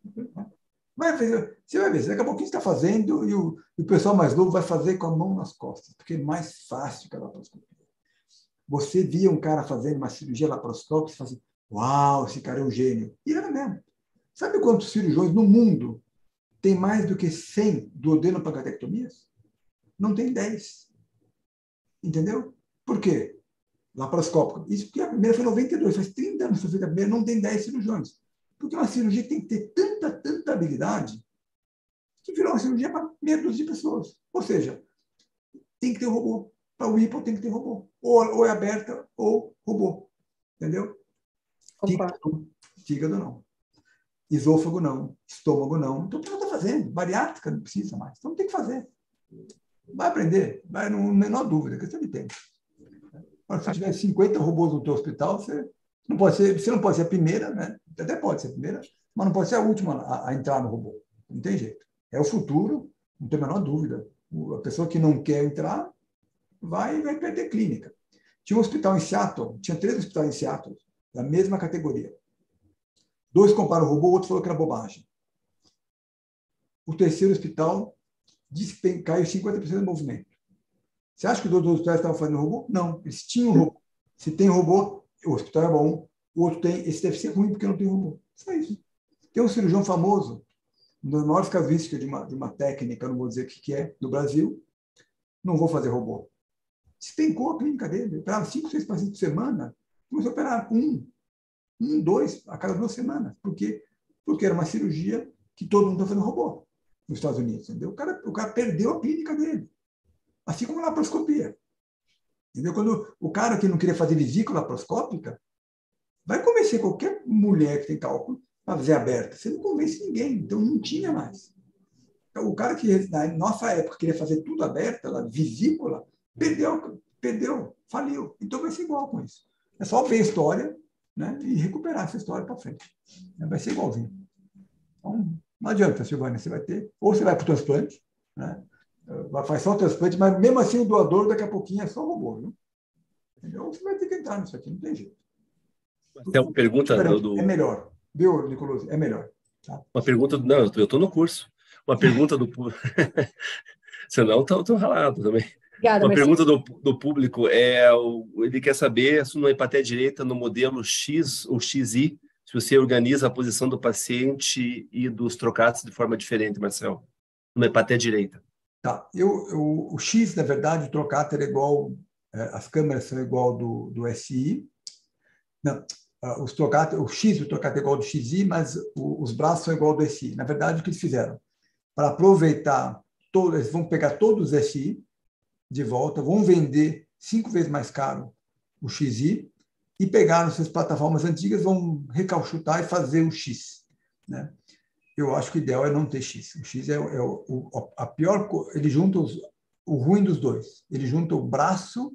B: Vai fazer, você vai ver, daqui a pouquinho você está fazendo e o, e o pessoal mais novo vai fazer com a mão nas costas, porque é mais fácil que a laparoscopia. Você via um cara fazendo uma cirurgia laparoscópica e fazia, uau, esse cara é um gênio. E era mesmo. Sabe quantos cirurgiões no mundo tem mais do que cem duodenopancreatectomias? Não tem dez. Entendeu? Por quê? Laparoscópica. Isso porque a primeira foi em noventa e dois, faz trinta anos que eu fiz a primeira, não tem dez cirurgiões. Porque uma cirurgia tem que ter tanta, tanta habilidade que virou uma cirurgia para meia dúzia de pessoas. Ou seja, tem que ter robô. Para o Whipple tem que ter robô. Ou, ou é aberta ou robô. Entendeu? Fígado, fígado não. Esôfago não. Estômago não. Então, o que eu estou fazendo? Bariátrica não precisa mais. Então, tem que fazer. Vai aprender. Vai, não menor dúvida. Questão de tempo. Agora, se tiver cinquenta robôs no teu hospital, você não pode ser, você não pode ser a primeira, né? Até pode ser a primeira, mas não pode ser a última a, a entrar no robô. Não tem jeito. É o futuro, não tem a menor dúvida. A pessoa que não quer entrar vai, vai perder clínica. Tinha um hospital em Seattle, tinha três hospitais em Seattle, da mesma categoria. Dois compraram o robô, o outro falou que era bobagem. O terceiro hospital despen... caiu cinquenta por cento do movimento. Você acha que os dois hospitais estavam fazendo robô? Não, eles tinham robô. Se tem robô, o hospital é bom, o outro tem, esse deve ser ruim porque não tem robô. Só isso. Tem um cirurgião famoso, uma das maiores casuísticas de uma, de uma técnica, não vou dizer o que é, do Brasil, não vou fazer robô. Despencou a clínica dele, operava cinco, seis pacientes por semana, começou a operar um, um, dois, a cada duas semanas. Por quê? Porque era uma cirurgia que todo mundo está fazendo robô nos Estados Unidos. Entendeu? O, cara, o cara perdeu a clínica dele. Assim como a laparoscopia. Entendeu? Quando o cara que não queria fazer vesícula laparoscópica vai convencer qualquer mulher que tem cálculo a fazer aberta. Você não convence ninguém, então não tinha mais. Então, o cara que na nossa época queria fazer tudo aberta, lá, vesícula, perdeu, perdeu, faliu. Então vai ser igual com isso. É só ver a história, né, e recuperar essa história para frente. Vai ser igualzinho. Então, não adianta, Silvânia, você vai ter, ou você vai para o transplante, né? Faz só o transplante, mas mesmo assim o doador daqui a pouquinho é só robô, viu? Então você vai ter que entrar nisso aqui, não tem jeito.
A: Tem uma pergunta do...
B: É melhor, viu, Nicolas? É melhor. Tá?
A: Uma pergunta, não, eu estou no curso. uma pergunta do público. Senão estou ralado também.
F: Obrigada,
A: Uma
F: Marcelo.
A: pergunta do, do público é, o, ele quer saber se no empatia direita, no modelo X ou X I, se você organiza a posição do paciente e dos trocados de forma diferente, Marcelo, no empatia direita.
B: Tá. Eu, eu, o X, na verdade, o trocáter é igual, é, as câmeras são igual do, do S I. Não, uh, os trocáter, o X, o trocáter é igual do X I, mas o, os braços são igual do S I. Na verdade, o que eles fizeram? Para aproveitar, todo, eles vão pegar todos os S I de volta, vão vender cinco vezes mais caro o X I e pegar suas plataformas antigas, vão recauchutar e fazer o X, né? Eu acho que o ideal é não ter X. O X é, é o, o, a pior coisa. Ele junta os, o ruim dos dois. Ele junta o braço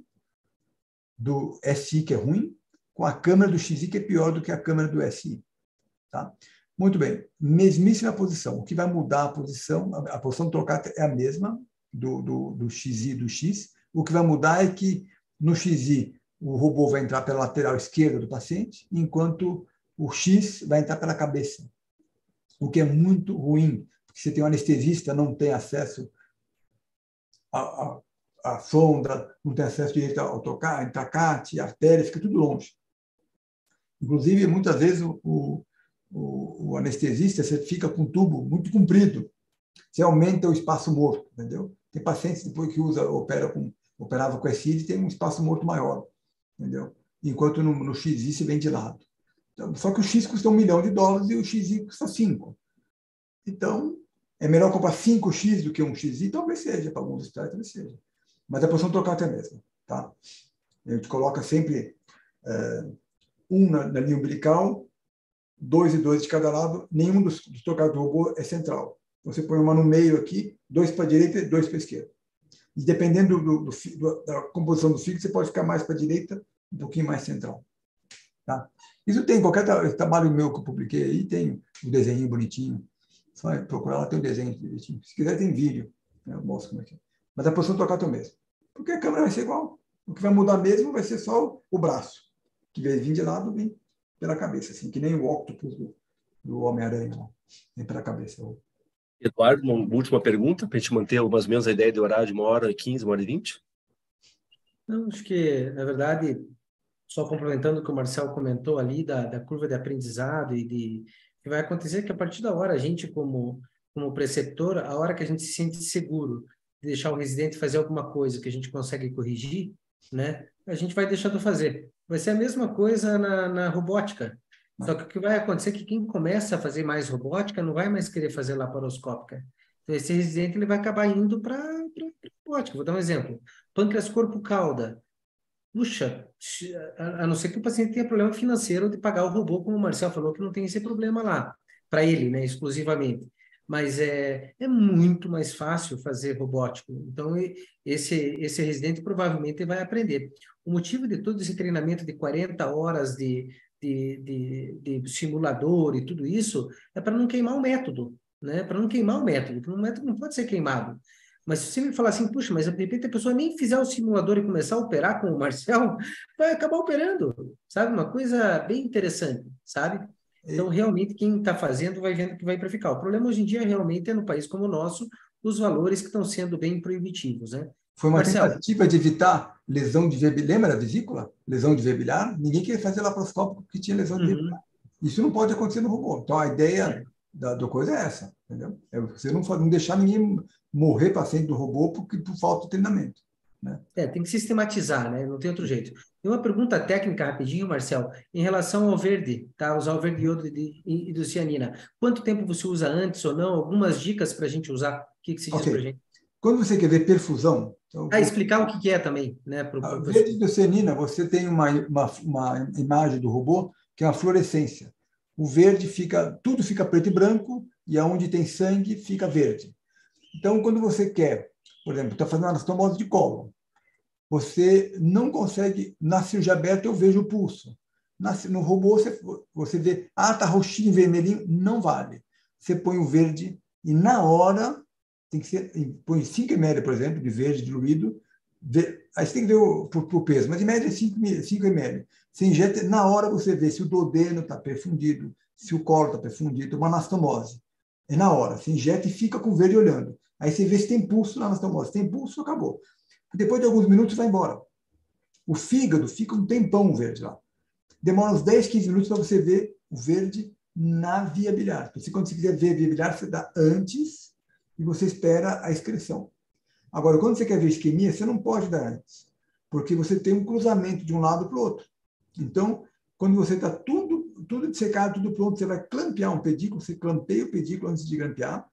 B: do S I, que é ruim, com a câmera do X I, que é pior do que a câmera do S I. Tá? Muito bem. Mesmíssima posição. O que vai mudar a posição, a, a posição do trocáter é a mesma do, do, do X I e do X. O que vai mudar é que no X I o robô vai entrar pela lateral esquerda do paciente, enquanto o X vai entrar pela cabeça. O que é muito ruim, porque você tem um anestesista, não tem acesso à, à, à sonda, não tem acesso direito ao tocar, intracate, artéria, fica tudo longe. Inclusive, muitas vezes, o, o, o anestesista você fica com um tubo muito comprido, você aumenta o espaço morto, entendeu? Tem pacientes depois que usa, opera com, operava com S I D, tem um espaço morto maior, entendeu? Enquanto no, no X I você vem de lado. Então, só que o X custa um milhão de dólares e o X I custa cinco. Então, é melhor comprar cinco X do que um X I? Talvez seja, para alguns hospitais, talvez seja. Mas a posição trocada é a mesma. Tá? A gente coloca sempre é, um na, na linha umbilical, dois e dois de cada lado, nenhum dos, dos trocados do robô é central. Você põe uma no meio aqui, dois para a direita e dois para a esquerda. E dependendo do, do, do, da composição do fígado, você pode ficar mais para a direita, um pouquinho mais central. Tá? Isso tem, qualquer trabalho meu que eu publiquei aí, tem um desenho bonitinho. Só procurar lá, tem um desenho bonitinho. Se quiser, tem vídeo. Né? Eu mostro como é que é. Mas a posição trocada é a mesma. Porque a câmera vai ser igual. O que vai mudar mesmo vai ser só o braço. Que vai vir de lado, vem pela cabeça. Assim, que nem o octopus do, do Homem-Aranha. Vem pela cabeça.
A: Eduardo, uma última pergunta, para a gente manter mais ou menos a ideia de horário de uma hora e quinze, uma hora e vinte?
E: Não, acho que, na verdade, só complementando o que o Marcelo comentou ali, da, da curva de aprendizado e de... que vai acontecer que a partir da hora, a gente como, como preceptor, a hora que a gente se sente seguro de deixar o residente fazer alguma coisa que a gente consegue corrigir, né, a gente vai deixando fazer. Vai ser a mesma coisa na, na robótica. Só que o que vai acontecer é que quem começa a fazer mais robótica não vai mais querer fazer laparoscópica. Então, esse residente ele vai acabar indo para a robótica. Vou dar um exemplo. Pâncreas corpo-cauda. Puxa, a não ser que o paciente tenha problema financeiro de pagar o robô, como o Marcel falou, que não tem esse problema lá, para ele, né, exclusivamente. Mas é, é muito mais fácil fazer robótico. Então, esse, esse residente provavelmente vai aprender. O motivo de todo esse treinamento de quarenta horas de, de, de, de simulador e tudo isso é para não queimar o método, né? Para não queimar o método, porque o método não pode ser queimado. Mas se você me falar assim, puxa, mas de repente a pessoa nem fizer o simulador e começar a operar com o Marcel, vai acabar operando, sabe? Uma coisa bem interessante, sabe? Então, realmente, quem está fazendo vai vendo que vai para ficar. O problema hoje em dia, realmente, é no país como o nosso, os valores que estão sendo bem proibitivos, né?
B: Foi uma
E: Marcel,
B: tentativa de evitar lesão de vebiliar. Lembra da vesícula? Lesão de vebiliar? Ninguém queria fazer laparoscópico porque tinha lesão de
E: uhum.
B: vebiliar. Isso não pode acontecer no robô. Então, a ideia
E: É.
B: da, da coisa é essa, entendeu? É você não, não deixar ninguém morrer paciente do robô porque, por falta de treinamento. Né?
E: É, tem que sistematizar, né? Não tem outro jeito. Tem uma pergunta técnica rapidinho, Marcel, em relação ao verde, tá? Usar o verde iodo e hidrocianina. Quanto tempo você usa antes ou não? Algumas dicas para a gente usar. O que, que se diz
B: Okay.
E: para a gente?
B: Quando você quer ver perfusão... Então,
E: ah, explicar o que, que é também, né? Pro,
B: a
E: pro
B: verde hidrocianina, você tem uma, uma, uma imagem do robô que é uma fluorescência. O verde fica... Tudo fica preto e branco e aonde tem sangue fica verde. Então, quando você quer, por exemplo, está fazendo anastomose de cólon, você não consegue, na cirurgia aberta eu vejo o pulso. Na, no robô você, você vê, ah, está roxinho, vermelhinho, não vale. Você põe o verde e na hora, tem que ser, põe cinco mililitros, por exemplo, de verde diluído, vê, aí você tem que ver o, por, por peso, mas em média é cinco mililitros. Você injeta, na hora você vê se o duodeno está perfundido, se o colo está perfundido, uma anastomose. É na hora. Você injeta e fica com o verde olhando. Aí você vê se tem pulso lá nas trombonas. Se tem pulso, acabou. Depois de alguns minutos, vai embora. O fígado fica um tempão verde lá. Demora uns dez, quinze minutos para você ver o verde na via biliar. Então, quando você quiser ver a via biliar, você dá antes e você espera a excreção. Agora, quando você quer ver isquemia, você não pode dar antes, porque você tem um cruzamento de um lado para o outro. Então, quando você está tudo, tudo dissecado, tudo pronto, você vai clampear um pedículo, você clampeia o pedículo antes de grampear,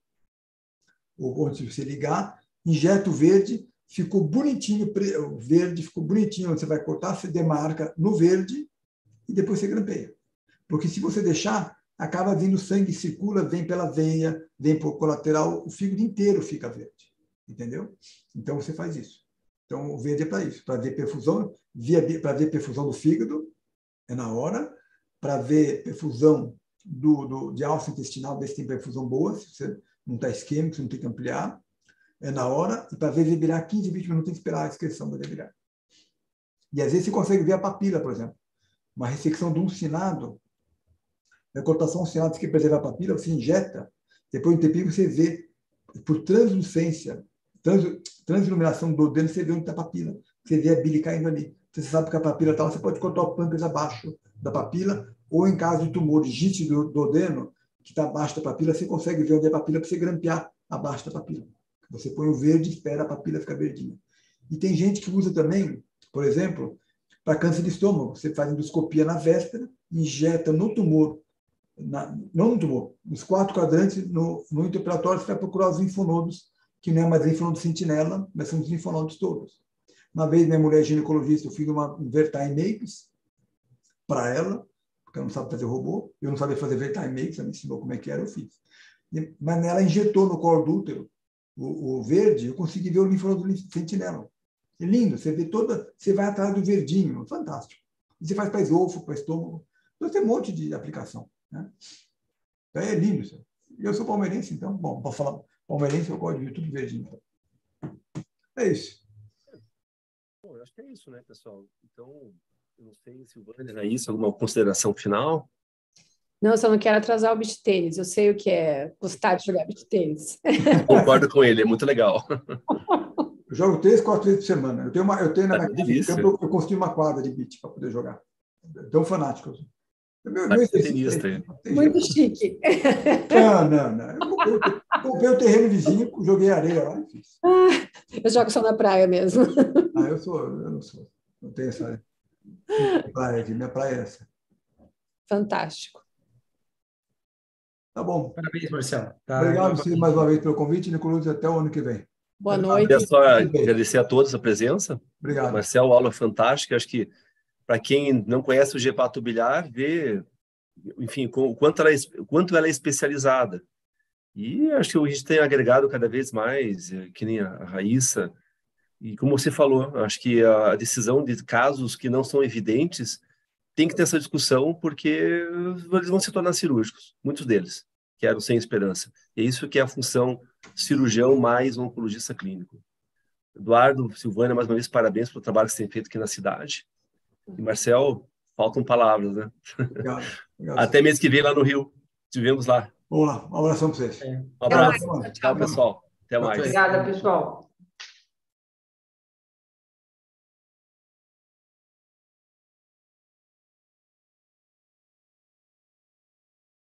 B: ou antes de você ligar, injeta o verde, ficou bonitinho, o verde ficou bonitinho, você vai cortar, você demarca no verde e depois você grampeia. Porque se você deixar, acaba vindo sangue, circula, vem pela veia, vem por colateral, o fígado inteiro fica verde. Entendeu? Então você faz isso. Então o verde é para isso, para ver perfusão, para ver perfusão do fígado, é na hora, para ver perfusão do, do, de alça intestinal, ver se tem perfusão boa, se você não está isquêmico, você não tem que ampliar, é na hora, e para ver via biliar, quinze, vinte minutos tem que esperar a excreção da via biliar. E às vezes você consegue ver a papila, por exemplo. Uma ressecção de um sinado, a cortação de um sinado que preserva a papila, você injeta, depois de um tempinho você vê, por translucência, trans, transiluminação do dedo, você vê onde está a papila. Você vê a bile caindo ali. Você sabe que a papila está lá, você pode cortar o pâncreas abaixo da papila, ou em caso de tumor de gite do duodeno, que está abaixo da papila, você consegue ver onde é a papila para você grampear abaixo da papila. Você põe o verde e espera a papila ficar verdinha. E tem gente que usa também, por exemplo, para câncer de estômago. Você faz endoscopia na véspera, injeta no tumor, na, não no tumor, nos quatro quadrantes, no, no intraoperatório, você vai procurar os linfonodos, que não é mais linfonodo sentinela, mas são os linfonodos todos. Uma vez, minha mulher ginecologista, eu fiz uma, um Vertime Makes para ela, porque ela não sabe fazer robô. Eu não sabia fazer Vertime Makes, ela me ensinou como é que era, eu fiz. E, mas ela injetou no colo do útero o, o verde, eu consegui ver o linfonodo sentinela. É lindo, você vê toda, você vai atrás do verdinho, fantástico. E você faz para esôfago, para estômago. Então tem um monte de aplicação. Né? Então, é lindo isso. E eu sou palmeirense, então, bom, para falar palmeirense, eu gosto de ver tudo verdinho. É isso.
A: Bom, eu acho que é isso, né, pessoal? Então, eu não sei se o Wander é isso, alguma consideração final?
F: Não, eu só não quero atrasar o beach tênis. Eu sei o que é gostar de jogar beach tênis.
A: Concordo com ele, é muito legal.
B: Eu jogo três, quatro vezes por semana. Eu tenho, uma, eu tenho na
A: Ah,
B: minha casa, eu, eu construí uma quadra de beach para poder jogar. Tão fanático. Meu, meu
A: tenista,
B: é,
F: muito chique.
B: Não, não, não. Eu comprei, comprei o terreno vizinho, joguei areia lá e fiz.
F: Eu jogo só na praia mesmo.
B: Ah, eu sou, eu não sou. Não tenho essa praia aqui. Minha praia é essa.
F: Fantástico.
B: Tá bom.
E: Parabéns, Marcelo. Tá.
B: Obrigado você mais uma vez pelo convite, Nicolas, até o ano que vem.
F: Boa noite.
A: Eu só agradecer a todos a presença.
B: Obrigado.
A: Marcelo, aula fantástica. Acho que para quem não conhece o G-Pato biliar, vê, enfim, o quanto ela, o quanto ela é especializada. E acho que a gente tem agregado cada vez mais, que nem a Raíssa. E como você falou, acho que a decisão de casos que não são evidentes tem que ter essa discussão, porque eles vão se tornar cirúrgicos, muitos deles, que eram sem esperança. E é isso que é a função cirurgião mais oncologista clínico. Eduardo, Silvânia, mais uma vez, parabéns pelo trabalho que você tem feito aqui na cidade. E, Marcel, faltam palavras, né?
B: Obrigado. Obrigado.
A: Até mês que vem lá no Rio. Te vemos lá.
B: Vamos lá. Um abração para vocês.
A: Um abraço. Tchau, pessoal. Até mais.
C: Obrigada, pessoal.